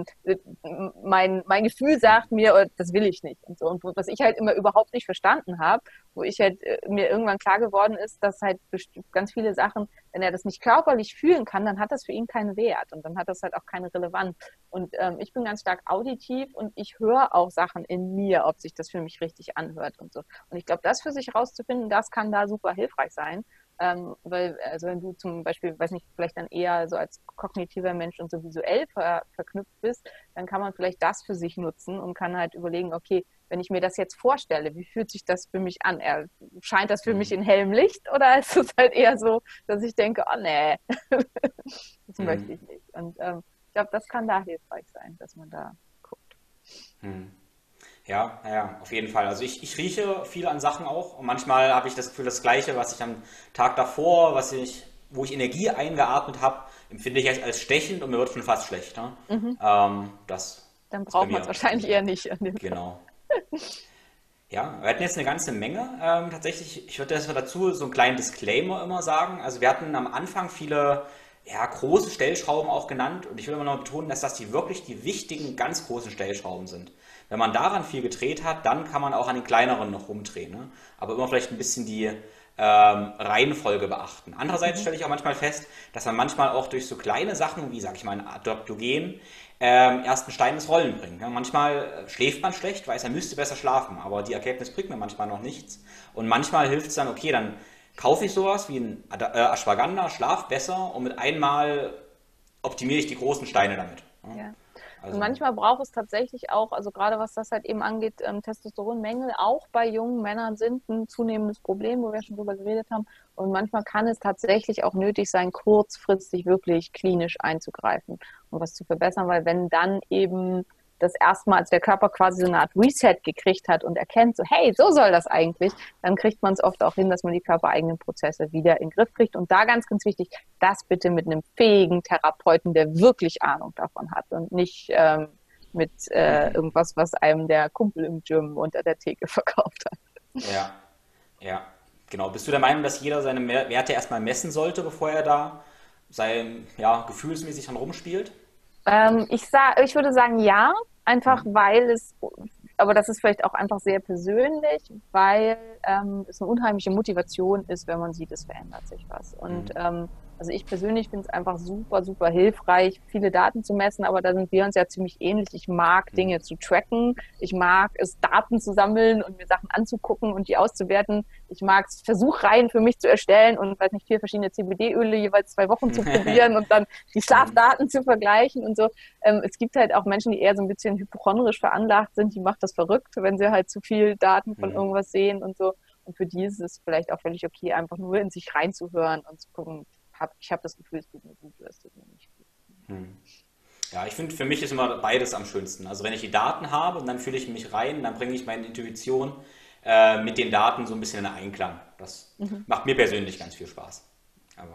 mein, mein Gefühl hm, sagt mir, oh, das will ich nicht und so. Und was ich halt immer überhaupt nicht verstanden habe, wo ich halt äh, mir irgendwann klar geworden ist, dass halt ganz viele Sachen, wenn er das nicht körperlich fühlen kann, dann hat das für ihn keinen Wert und dann hat das halt auch keine Relevanz. Und ähm, ich bin ganz stark auditiv und ich höre auch Sachen in mir, ob sich das für mich richtig anhört und so. Und ich glaube, das für sich rauszufinden, das kann da super hilfreich sein. Ähm, weil, also wenn du zum Beispiel, weiß nicht, vielleicht dann eher so als kognitiver Mensch und so visuell ver verknüpft bist, dann kann man vielleicht das für sich nutzen und kann halt überlegen, okay, wenn ich mir das jetzt vorstelle, wie fühlt sich das für mich an? Er, scheint das für mich hm, in hellem Licht oder ist es halt eher so, dass ich denke, oh nee, das möchte hm, ich nicht. Und ähm, ich glaube, das kann da hilfreich sein, dass man da guckt. hm. Ja, ja, ja, auf jeden Fall. Also ich, ich rieche viel an Sachen auch und manchmal habe ich das Gefühl, das Gleiche, was ich am Tag davor, was ich, wo ich Energie eingeatmet habe, empfinde ich als, als stechend und mir wird schon fast schlecht. Ne? Mhm. Ähm, das Dann ist bei braucht man es mir wahrscheinlich ähnlich. eher nicht an dem Fall. Genau. Ja, wir hatten jetzt eine ganze Menge. Ähm, tatsächlich, ich würde erstmal dazu so einen kleinen Disclaimer immer sagen. Also wir hatten am Anfang viele ja, große Stellschrauben auch genannt und ich will immer noch betonen, dass das die wirklich die wichtigen, ganz großen Stellschrauben sind. Wenn man daran viel gedreht hat, dann kann man auch an den kleineren noch rumdrehen. Ne? Aber immer vielleicht ein bisschen die ähm, Reihenfolge beachten. Andererseits Mhm. stelle ich auch manchmal fest, dass man manchmal auch durch so kleine Sachen wie, sag ich mal, ein Adaptogen ähm, erst einen Stein ins Rollen bringt. Ja, manchmal äh, schläft man schlecht, weiß, er müsste besser schlafen, aber die Erkenntnis bringt mir manchmal noch nichts. Und manchmal hilft es dann, okay, dann kaufe ich sowas wie ein Ada- äh, Ashwagandha, schlaf besser und mit einmal optimiere ich die großen Steine damit. Ja, Ja. Und also, manchmal braucht es tatsächlich auch, also gerade was das halt eben angeht, ähm, Testosteronmängel auch bei jungen Männern sind ein zunehmendes Problem, wo wir schon drüber geredet haben. Und manchmal kann es tatsächlich auch nötig sein, kurzfristig wirklich klinisch einzugreifen und was zu verbessern, weil wenn dann eben das erste Mal, als der Körper quasi so eine Art Reset gekriegt hat und erkennt, so hey, so soll das eigentlich, dann kriegt man es oft auch hin, dass man die körpereigenen Prozesse wieder in den Griff kriegt. Und da ganz, ganz wichtig, das bitte mit einem fähigen Therapeuten, der wirklich Ahnung davon hat und nicht ähm, mit äh, irgendwas, was einem der Kumpel im Gym unter der Theke verkauft hat. ja, ja, genau. Bist du der Meinung, dass jeder seine Me- Werte erstmal messen sollte, bevor er da sein, ja, gefühlsmäßig dran rumspielt? Ähm, ich, sag, ich würde sagen ja, Hm, einfach weil es, aber das ist vielleicht auch einfach sehr persönlich, weil ähm, es eine unheimliche Motivation ist, wenn man sieht, es verändert sich was. hm, Und ähm, Also ich persönlich finde es einfach super, super hilfreich, viele Daten zu messen, aber da sind wir uns ja ziemlich ähnlich. Ich mag Hm. Dinge zu tracken, ich mag es, Daten zu sammeln und mir Sachen anzugucken und die auszuwerten. Ich mag es, Versuchreihen für mich zu erstellen und, weiß nicht, vier verschiedene C B D-Öle jeweils zwei Wochen zu probieren und dann die Hm. Schlafdaten zu vergleichen und so. Ähm, es gibt halt auch Menschen, die eher so ein bisschen hypochondrisch veranlagt sind, die macht das verrückt, wenn sie halt zu viel Daten von Hm. irgendwas sehen und so. Und für die ist es vielleicht auch völlig okay, einfach nur in sich reinzuhören und zu gucken, hab, ich habe das Gefühl, es tut mir gut oder es tut mir nicht gut. Hm. Ja, ich finde, für mich ist immer beides am schönsten. Also wenn ich die Daten habe und dann fühle ich mich rein, dann bringe ich meine Intuition äh, mit den Daten so ein bisschen in Einklang. Das Mhm. macht mir persönlich ganz viel Spaß. Aber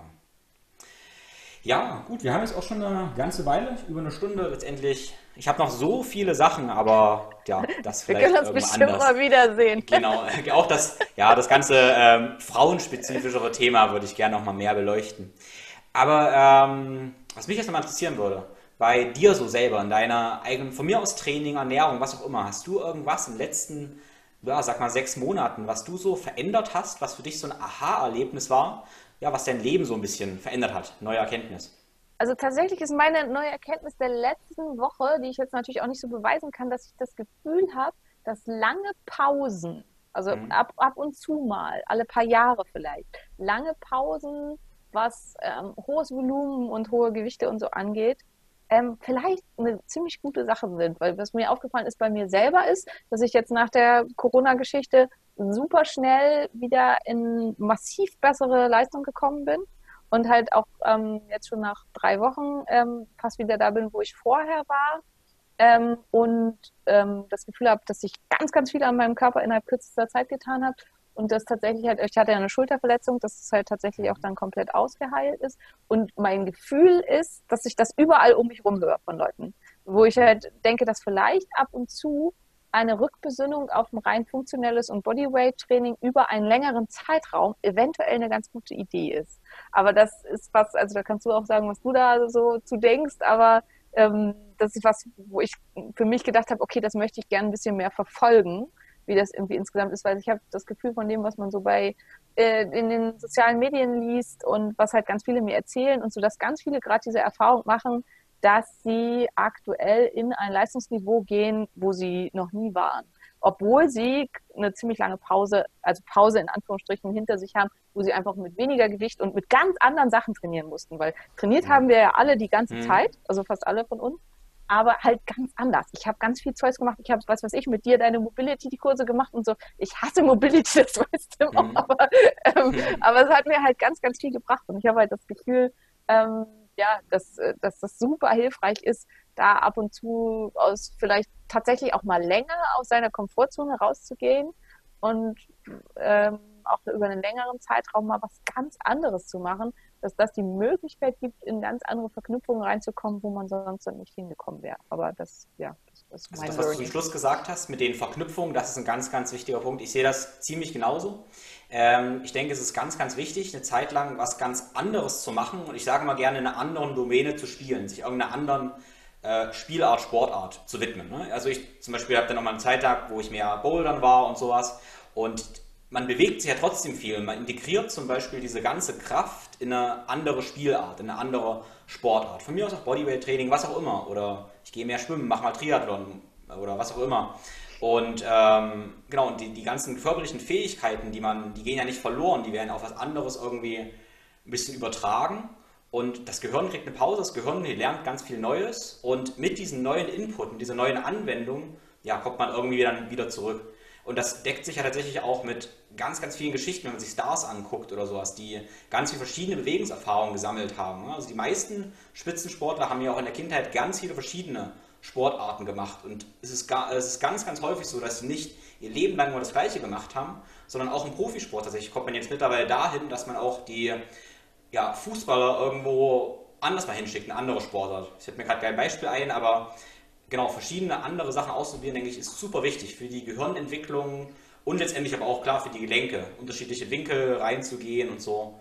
ja, gut, wir haben jetzt auch schon eine ganze Weile, über eine Stunde letztendlich. Ich habe noch so viele Sachen, aber ja, das Wir können vielleicht uns irgendwann bestimmt anders. mal wiedersehen. Genau, auch das, ja, das ganze ähm, frauenspezifischere Thema würde ich gerne noch mal mehr beleuchten. Aber ähm, was mich jetzt noch mal interessieren würde, bei dir so selber, in deiner eigenen, von mir aus Training, Ernährung, was auch immer, hast du irgendwas in den letzten, ja, sag mal sechs Monaten, was du so verändert hast, was für dich so ein Aha-Erlebnis war, ja, was dein Leben so ein bisschen verändert hat, neue Erkenntnis? Also tatsächlich ist meine neue Erkenntnis der letzten Woche, die ich jetzt natürlich auch nicht so beweisen kann, dass ich das Gefühl habe, dass lange Pausen, also Hm? ab, ab und zu mal, alle paar Jahre vielleicht, lange Pausen, was ähm, hohes Volumen und hohe Gewichte und so angeht, ähm, vielleicht eine ziemlich gute Sache sind. Weil was mir aufgefallen ist bei mir selber ist, dass ich jetzt nach der Corona-Geschichte super schnell wieder in massiv bessere Leistung gekommen bin und halt auch ähm, jetzt schon nach drei Wochen ähm, fast wieder da bin, wo ich vorher war. Ähm, und ähm, das Gefühl habe, dass ich ganz, ganz viel an meinem Körper innerhalb kürzester Zeit getan habe. Und das tatsächlich halt, ich hatte ja eine Schulterverletzung, dass es halt tatsächlich auch dann komplett ausgeheilt ist. Und mein Gefühl ist, dass ich das überall um mich herum höre von Leuten. Wo ich halt denke, dass vielleicht ab und zu eine Rückbesinnung auf ein rein funktionelles und Bodyweight-Training über einen längeren Zeitraum eventuell eine ganz gute Idee ist. Aber das ist was, also da kannst du auch sagen, was du da so zu denkst, aber ähm, das ist was, wo ich für mich gedacht habe, okay, das möchte ich gerne ein bisschen mehr verfolgen, wie das irgendwie insgesamt ist, weil ich habe das Gefühl von dem, was man so bei äh, in den sozialen Medien liest und was halt ganz viele mir erzählen und so, dass ganz viele gerade diese Erfahrung machen, dass sie aktuell in ein Leistungsniveau gehen, wo sie noch nie waren. Obwohl sie eine ziemlich lange Pause, also Pause in Anführungsstrichen hinter sich haben, wo sie einfach mit weniger Gewicht und mit ganz anderen Sachen trainieren mussten. Weil trainiert Hm. haben wir ja alle die ganze Hm. Zeit, also fast alle von uns, aber halt ganz anders. Ich habe ganz viel Zeugs gemacht. Ich habe, was weiß ich, mit dir deine Mobility-Kurse gemacht und so. Ich hasse Mobility, das weißt du auch, Hm. aber, ähm, aber es hat mir halt ganz, ganz viel gebracht. Und ich habe halt das Gefühl, ähm, ja, dass, äh, dass das super hilfreich ist, da ab und zu aus vielleicht tatsächlich auch mal länger aus seiner Komfortzone rauszugehen und ähm, auch über einen längeren Zeitraum mal was ganz anderes zu machen, dass das die Möglichkeit gibt, in ganz andere Verknüpfungen reinzukommen, wo man sonst dann nicht hingekommen wäre. Aber das, ja, das ist Also mein das, was du zum Learning. Schluss gesagt hast mit den Verknüpfungen, das ist ein ganz, ganz wichtiger Punkt. Ich sehe das ziemlich genauso. Ähm, ich denke, es ist ganz, ganz wichtig, eine Zeit lang was ganz anderes zu machen und ich sage mal gerne in einer anderen Domäne zu spielen, sich irgendeiner anderen äh, Spielart, Sportart zu widmen. Ne? Also ich zum Beispiel habe dann auch mal einen Zeittag, wo ich mehr Bouldern war und sowas und man bewegt sich ja trotzdem viel. Man integriert zum Beispiel diese ganze Kraft in eine andere Spielart, in eine andere Sportart. Von mir aus auch Bodyweight-Training, was auch immer. Oder ich gehe mehr schwimmen, mache mal Triathlon oder was auch immer. Und ähm, genau, und die, die ganzen körperlichen Fähigkeiten, die man, die gehen ja nicht verloren, die werden auf was anderes irgendwie ein bisschen übertragen. Und das Gehirn kriegt eine Pause, das Gehirn lernt ganz viel Neues und mit diesen neuen Input, dieser neuen Anwendung, ja, kommt man irgendwie dann wieder zurück. Und das deckt sich ja tatsächlich auch mit ganz, ganz vielen Geschichten, wenn man sich Stars anguckt oder sowas, die ganz viele verschiedene Bewegungserfahrungen gesammelt haben. Also die meisten Spitzensportler haben ja auch in der Kindheit ganz viele verschiedene Sportarten gemacht. Und es ist, ga, es ist ganz, ganz häufig so, dass sie nicht ihr Leben lang nur das Gleiche gemacht haben, sondern auch im Profisport tatsächlich kommt man jetzt mittlerweile dahin, dass man auch die ja, Fußballer irgendwo anders mal hinschickt, eine andere Sportart. Ich hätte mir gerade kein Beispiel ein, aber genau, verschiedene andere Sachen ausprobieren, denke ich, ist super wichtig für die Gehirnentwicklung und letztendlich aber auch klar für die Gelenke, unterschiedliche Winkel reinzugehen und so.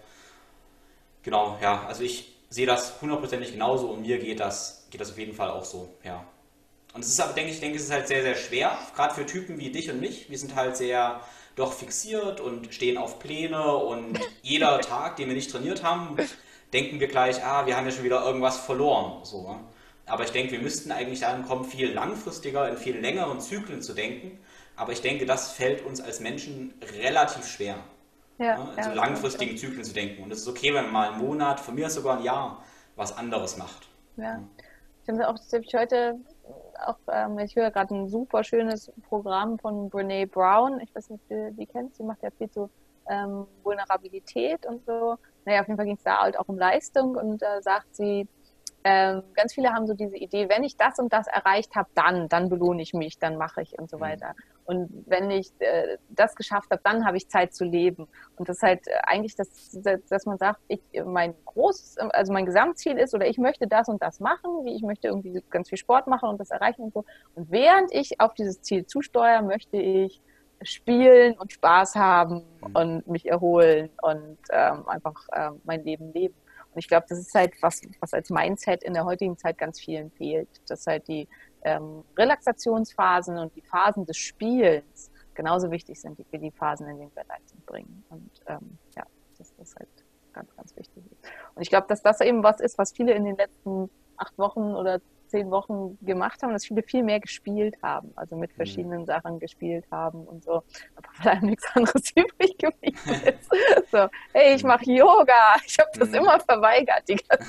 Genau, ja, also ich sehe das hundertprozentig genauso und mir geht das, geht das auf jeden Fall auch so, ja. Und es ist aber, denke ich, denke, es ist halt sehr, sehr schwer, gerade für Typen wie dich und mich. Wir sind halt sehr doch fixiert und stehen auf Pläne und jeder Tag, den wir nicht trainiert haben, denken wir gleich, ah, wir haben ja schon wieder irgendwas verloren. So, ne? Aber ich denke, wir müssten eigentlich dahin kommen, viel langfristiger, in viel längeren Zyklen zu denken. Aber ich denke, das fällt uns als Menschen relativ schwer, Ja, ne? In so ja, das stimmt schon. langfristigen Zyklen zu denken. Und es ist okay, wenn man mal einen Monat, von mir aus sogar ein Jahr, was anderes macht. Ja. Ne? Ich habe auch, das hab ich heute auch, ähm, ich höre gerade ein super schönes Programm von Brené Brown. Ich weiß nicht, ob du die kennst. Die macht ja viel zu ähm, Vulnerabilität und so. Naja, auf jeden Fall ging es da halt auch um Leistung und da sagt sie, ähm, ganz viele haben so diese Idee, wenn ich das und das erreicht habe, dann, dann belohne ich mich, dann mache ich und so Mhm. weiter. Und wenn ich äh, das geschafft habe, dann habe ich Zeit zu leben. Und das ist halt äh, eigentlich, das, dass man sagt, ich, mein großes, also mein Gesamtziel ist, oder ich möchte das und das machen, wie ich möchte irgendwie ganz viel Sport machen und das erreichen und so. Und während ich auf dieses Ziel zusteuere, möchte ich spielen und Spaß haben Mhm. und mich erholen und ähm, einfach ähm, mein Leben leben. Und ich glaube, das ist halt was, was als Mindset in der heutigen Zeit ganz vielen fehlt, dass halt die ähm, Relaxationsphasen und die Phasen des Spielens genauso wichtig sind wie die Phasen, in denen wir Leistung bringen. Und ähm, ja, dass das halt ganz, ganz wichtig ist. Und ich glaube, dass das eben was ist, was viele in den letzten acht Wochen oder zehn Wochen gemacht haben, dass viele viel mehr gespielt haben, also mit Mhm. verschiedenen Sachen gespielt haben und so, aber vor allem nichts anderes übrig geblieben ist. So, hey, ich Mhm. mache Yoga. Ich habe das Mhm. immer verweigert, die ganze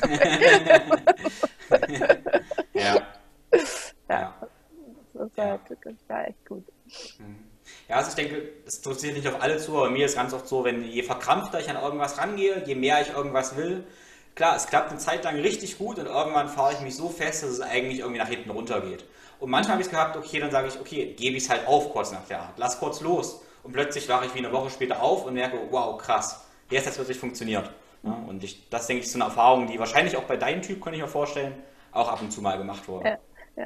Zeit. Ja, Ja, ja, das ist ja. halt, das war echt gut. Mhm. Ja, also ich denke, das interessiert nicht auf alle zu, aber mir ist ganz oft so, wenn je verkrampfter ich an irgendwas rangehe, je mehr ich irgendwas will, klar, es klappt eine Zeit lang richtig gut und irgendwann fahre ich mich so fest, dass es eigentlich irgendwie nach hinten runter geht. Und manchmal habe ich es gehabt, okay, dann sage ich, okay, gebe ich es halt auf kurz nach der Art, lass kurz los. Und plötzlich wache ich wie eine Woche später auf und merke, wow, krass, jetzt hat es wirklich funktioniert. Ja, und ich, das denke ich ist so eine Erfahrung, die wahrscheinlich auch bei deinem Typ, kann ich mir vorstellen, auch ab und zu mal gemacht wurde. Ja, ja.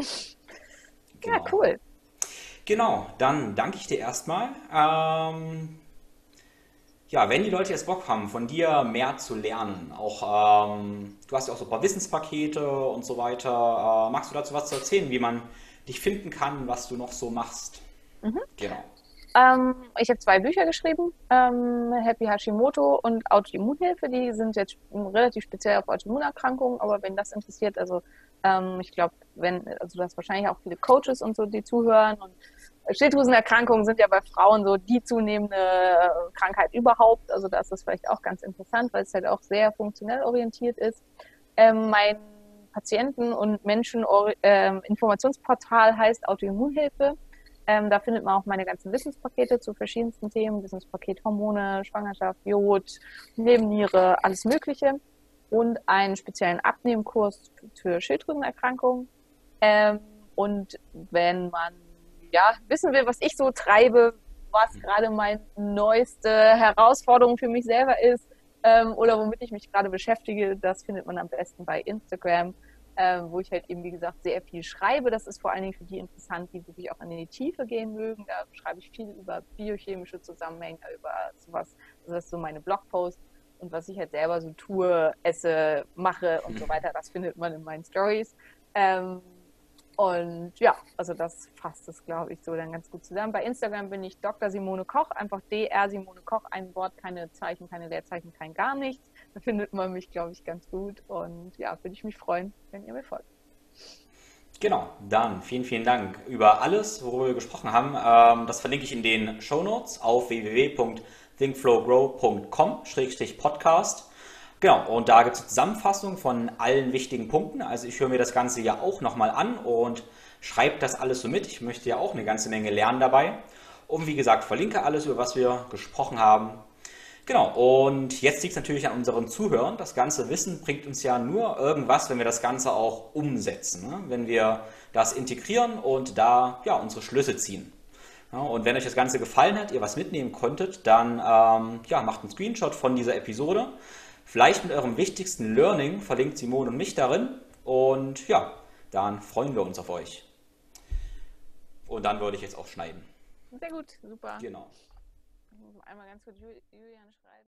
Ja, Genau. cool. Genau, dann danke ich dir erstmal. Ähm, ja, wenn die Leute jetzt Bock haben, von dir mehr zu lernen, auch ähm, du hast ja auch so ein paar Wissenspakete und so weiter, äh, magst du dazu was zu erzählen, wie man dich finden kann, was du noch so machst? Mhm. Genau. Ähm, ich habe zwei Bücher geschrieben, ähm, Happy Hashimoto und Autoimmunhilfe. Die sind jetzt relativ speziell auf Autoimmunerkrankungen, aber wenn das interessiert, also ähm, ich glaube, wenn, also du hast wahrscheinlich auch viele Coaches und so, die zuhören und Schilddrüsenerkrankungen sind ja bei Frauen so die zunehmende äh, Krankheit überhaupt. Also da ist das vielleicht auch ganz interessant, weil es halt auch sehr funktionell orientiert ist. Ähm, mein Patienten- und Menschen-Informationsportal heißt Autoimmunhilfe. Ähm, da findet man auch meine ganzen Wissenspakete zu verschiedensten Themen, Wissenspaket Hormone, Schwangerschaft, Jod, Nebenniere, alles Mögliche. Und einen speziellen Abnehmkurs für Schilddrüsenerkrankungen. Ähm, und wenn man ja wissen will, was ich so treibe, was gerade meine neueste Herausforderung für mich selber ist ähm, oder womit ich mich gerade beschäftige, das findet man am besten bei Instagram, äh, wo ich halt eben, wie gesagt, sehr viel schreibe. Das ist vor allen Dingen für die interessant, die wirklich auch in die Tiefe gehen mögen. Da schreibe ich viel über biochemische Zusammenhänge, über sowas. Also das ist so meine Blogposts. Und was ich halt selber so tue, esse, mache und so weiter, das findet man in meinen Stories. Ähm, und ja, also das fasst es, glaube ich, so dann ganz gut zusammen. Bei Instagram bin ich Doktor Simone Koch, einfach D R Simone Koch, ein Wort, keine Zeichen, keine Leerzeichen, kein gar nichts. Da findet man mich, glaube ich, ganz gut. Und ja, würde ich mich freuen, wenn ihr mir folgt. Genau, dann vielen, vielen Dank über alles, worüber wir gesprochen haben. Ähm, das verlinke ich in den Shownotes auf w w w punkt thinkflowgrow punkt com Podcast. Genau, und da gibt es eine Zusammenfassung von allen wichtigen Punkten. Also ich höre mir das Ganze ja auch nochmal an und schreibe das alles so mit. Ich möchte ja auch eine ganze Menge lernen dabei. Und wie gesagt, verlinke alles, über was wir gesprochen haben. Genau, und jetzt liegt es natürlich an unseren Zuhörern. Das ganze Wissen bringt uns ja nur irgendwas, wenn wir das Ganze auch umsetzen. Ne? Wenn wir das integrieren und da ja, unsere Schlüsse ziehen. Ja, und wenn euch das Ganze gefallen hat, ihr was mitnehmen konntet, dann ähm, ja, macht einen Screenshot von dieser Episode. Vielleicht mit eurem wichtigsten Learning, verlinkt Simone und mich darin. Und ja, dann freuen wir uns auf euch. Und dann würde ich jetzt auch schneiden. Sehr gut, super. Genau. Ich muss einmal ganz kurz Julian schreiben.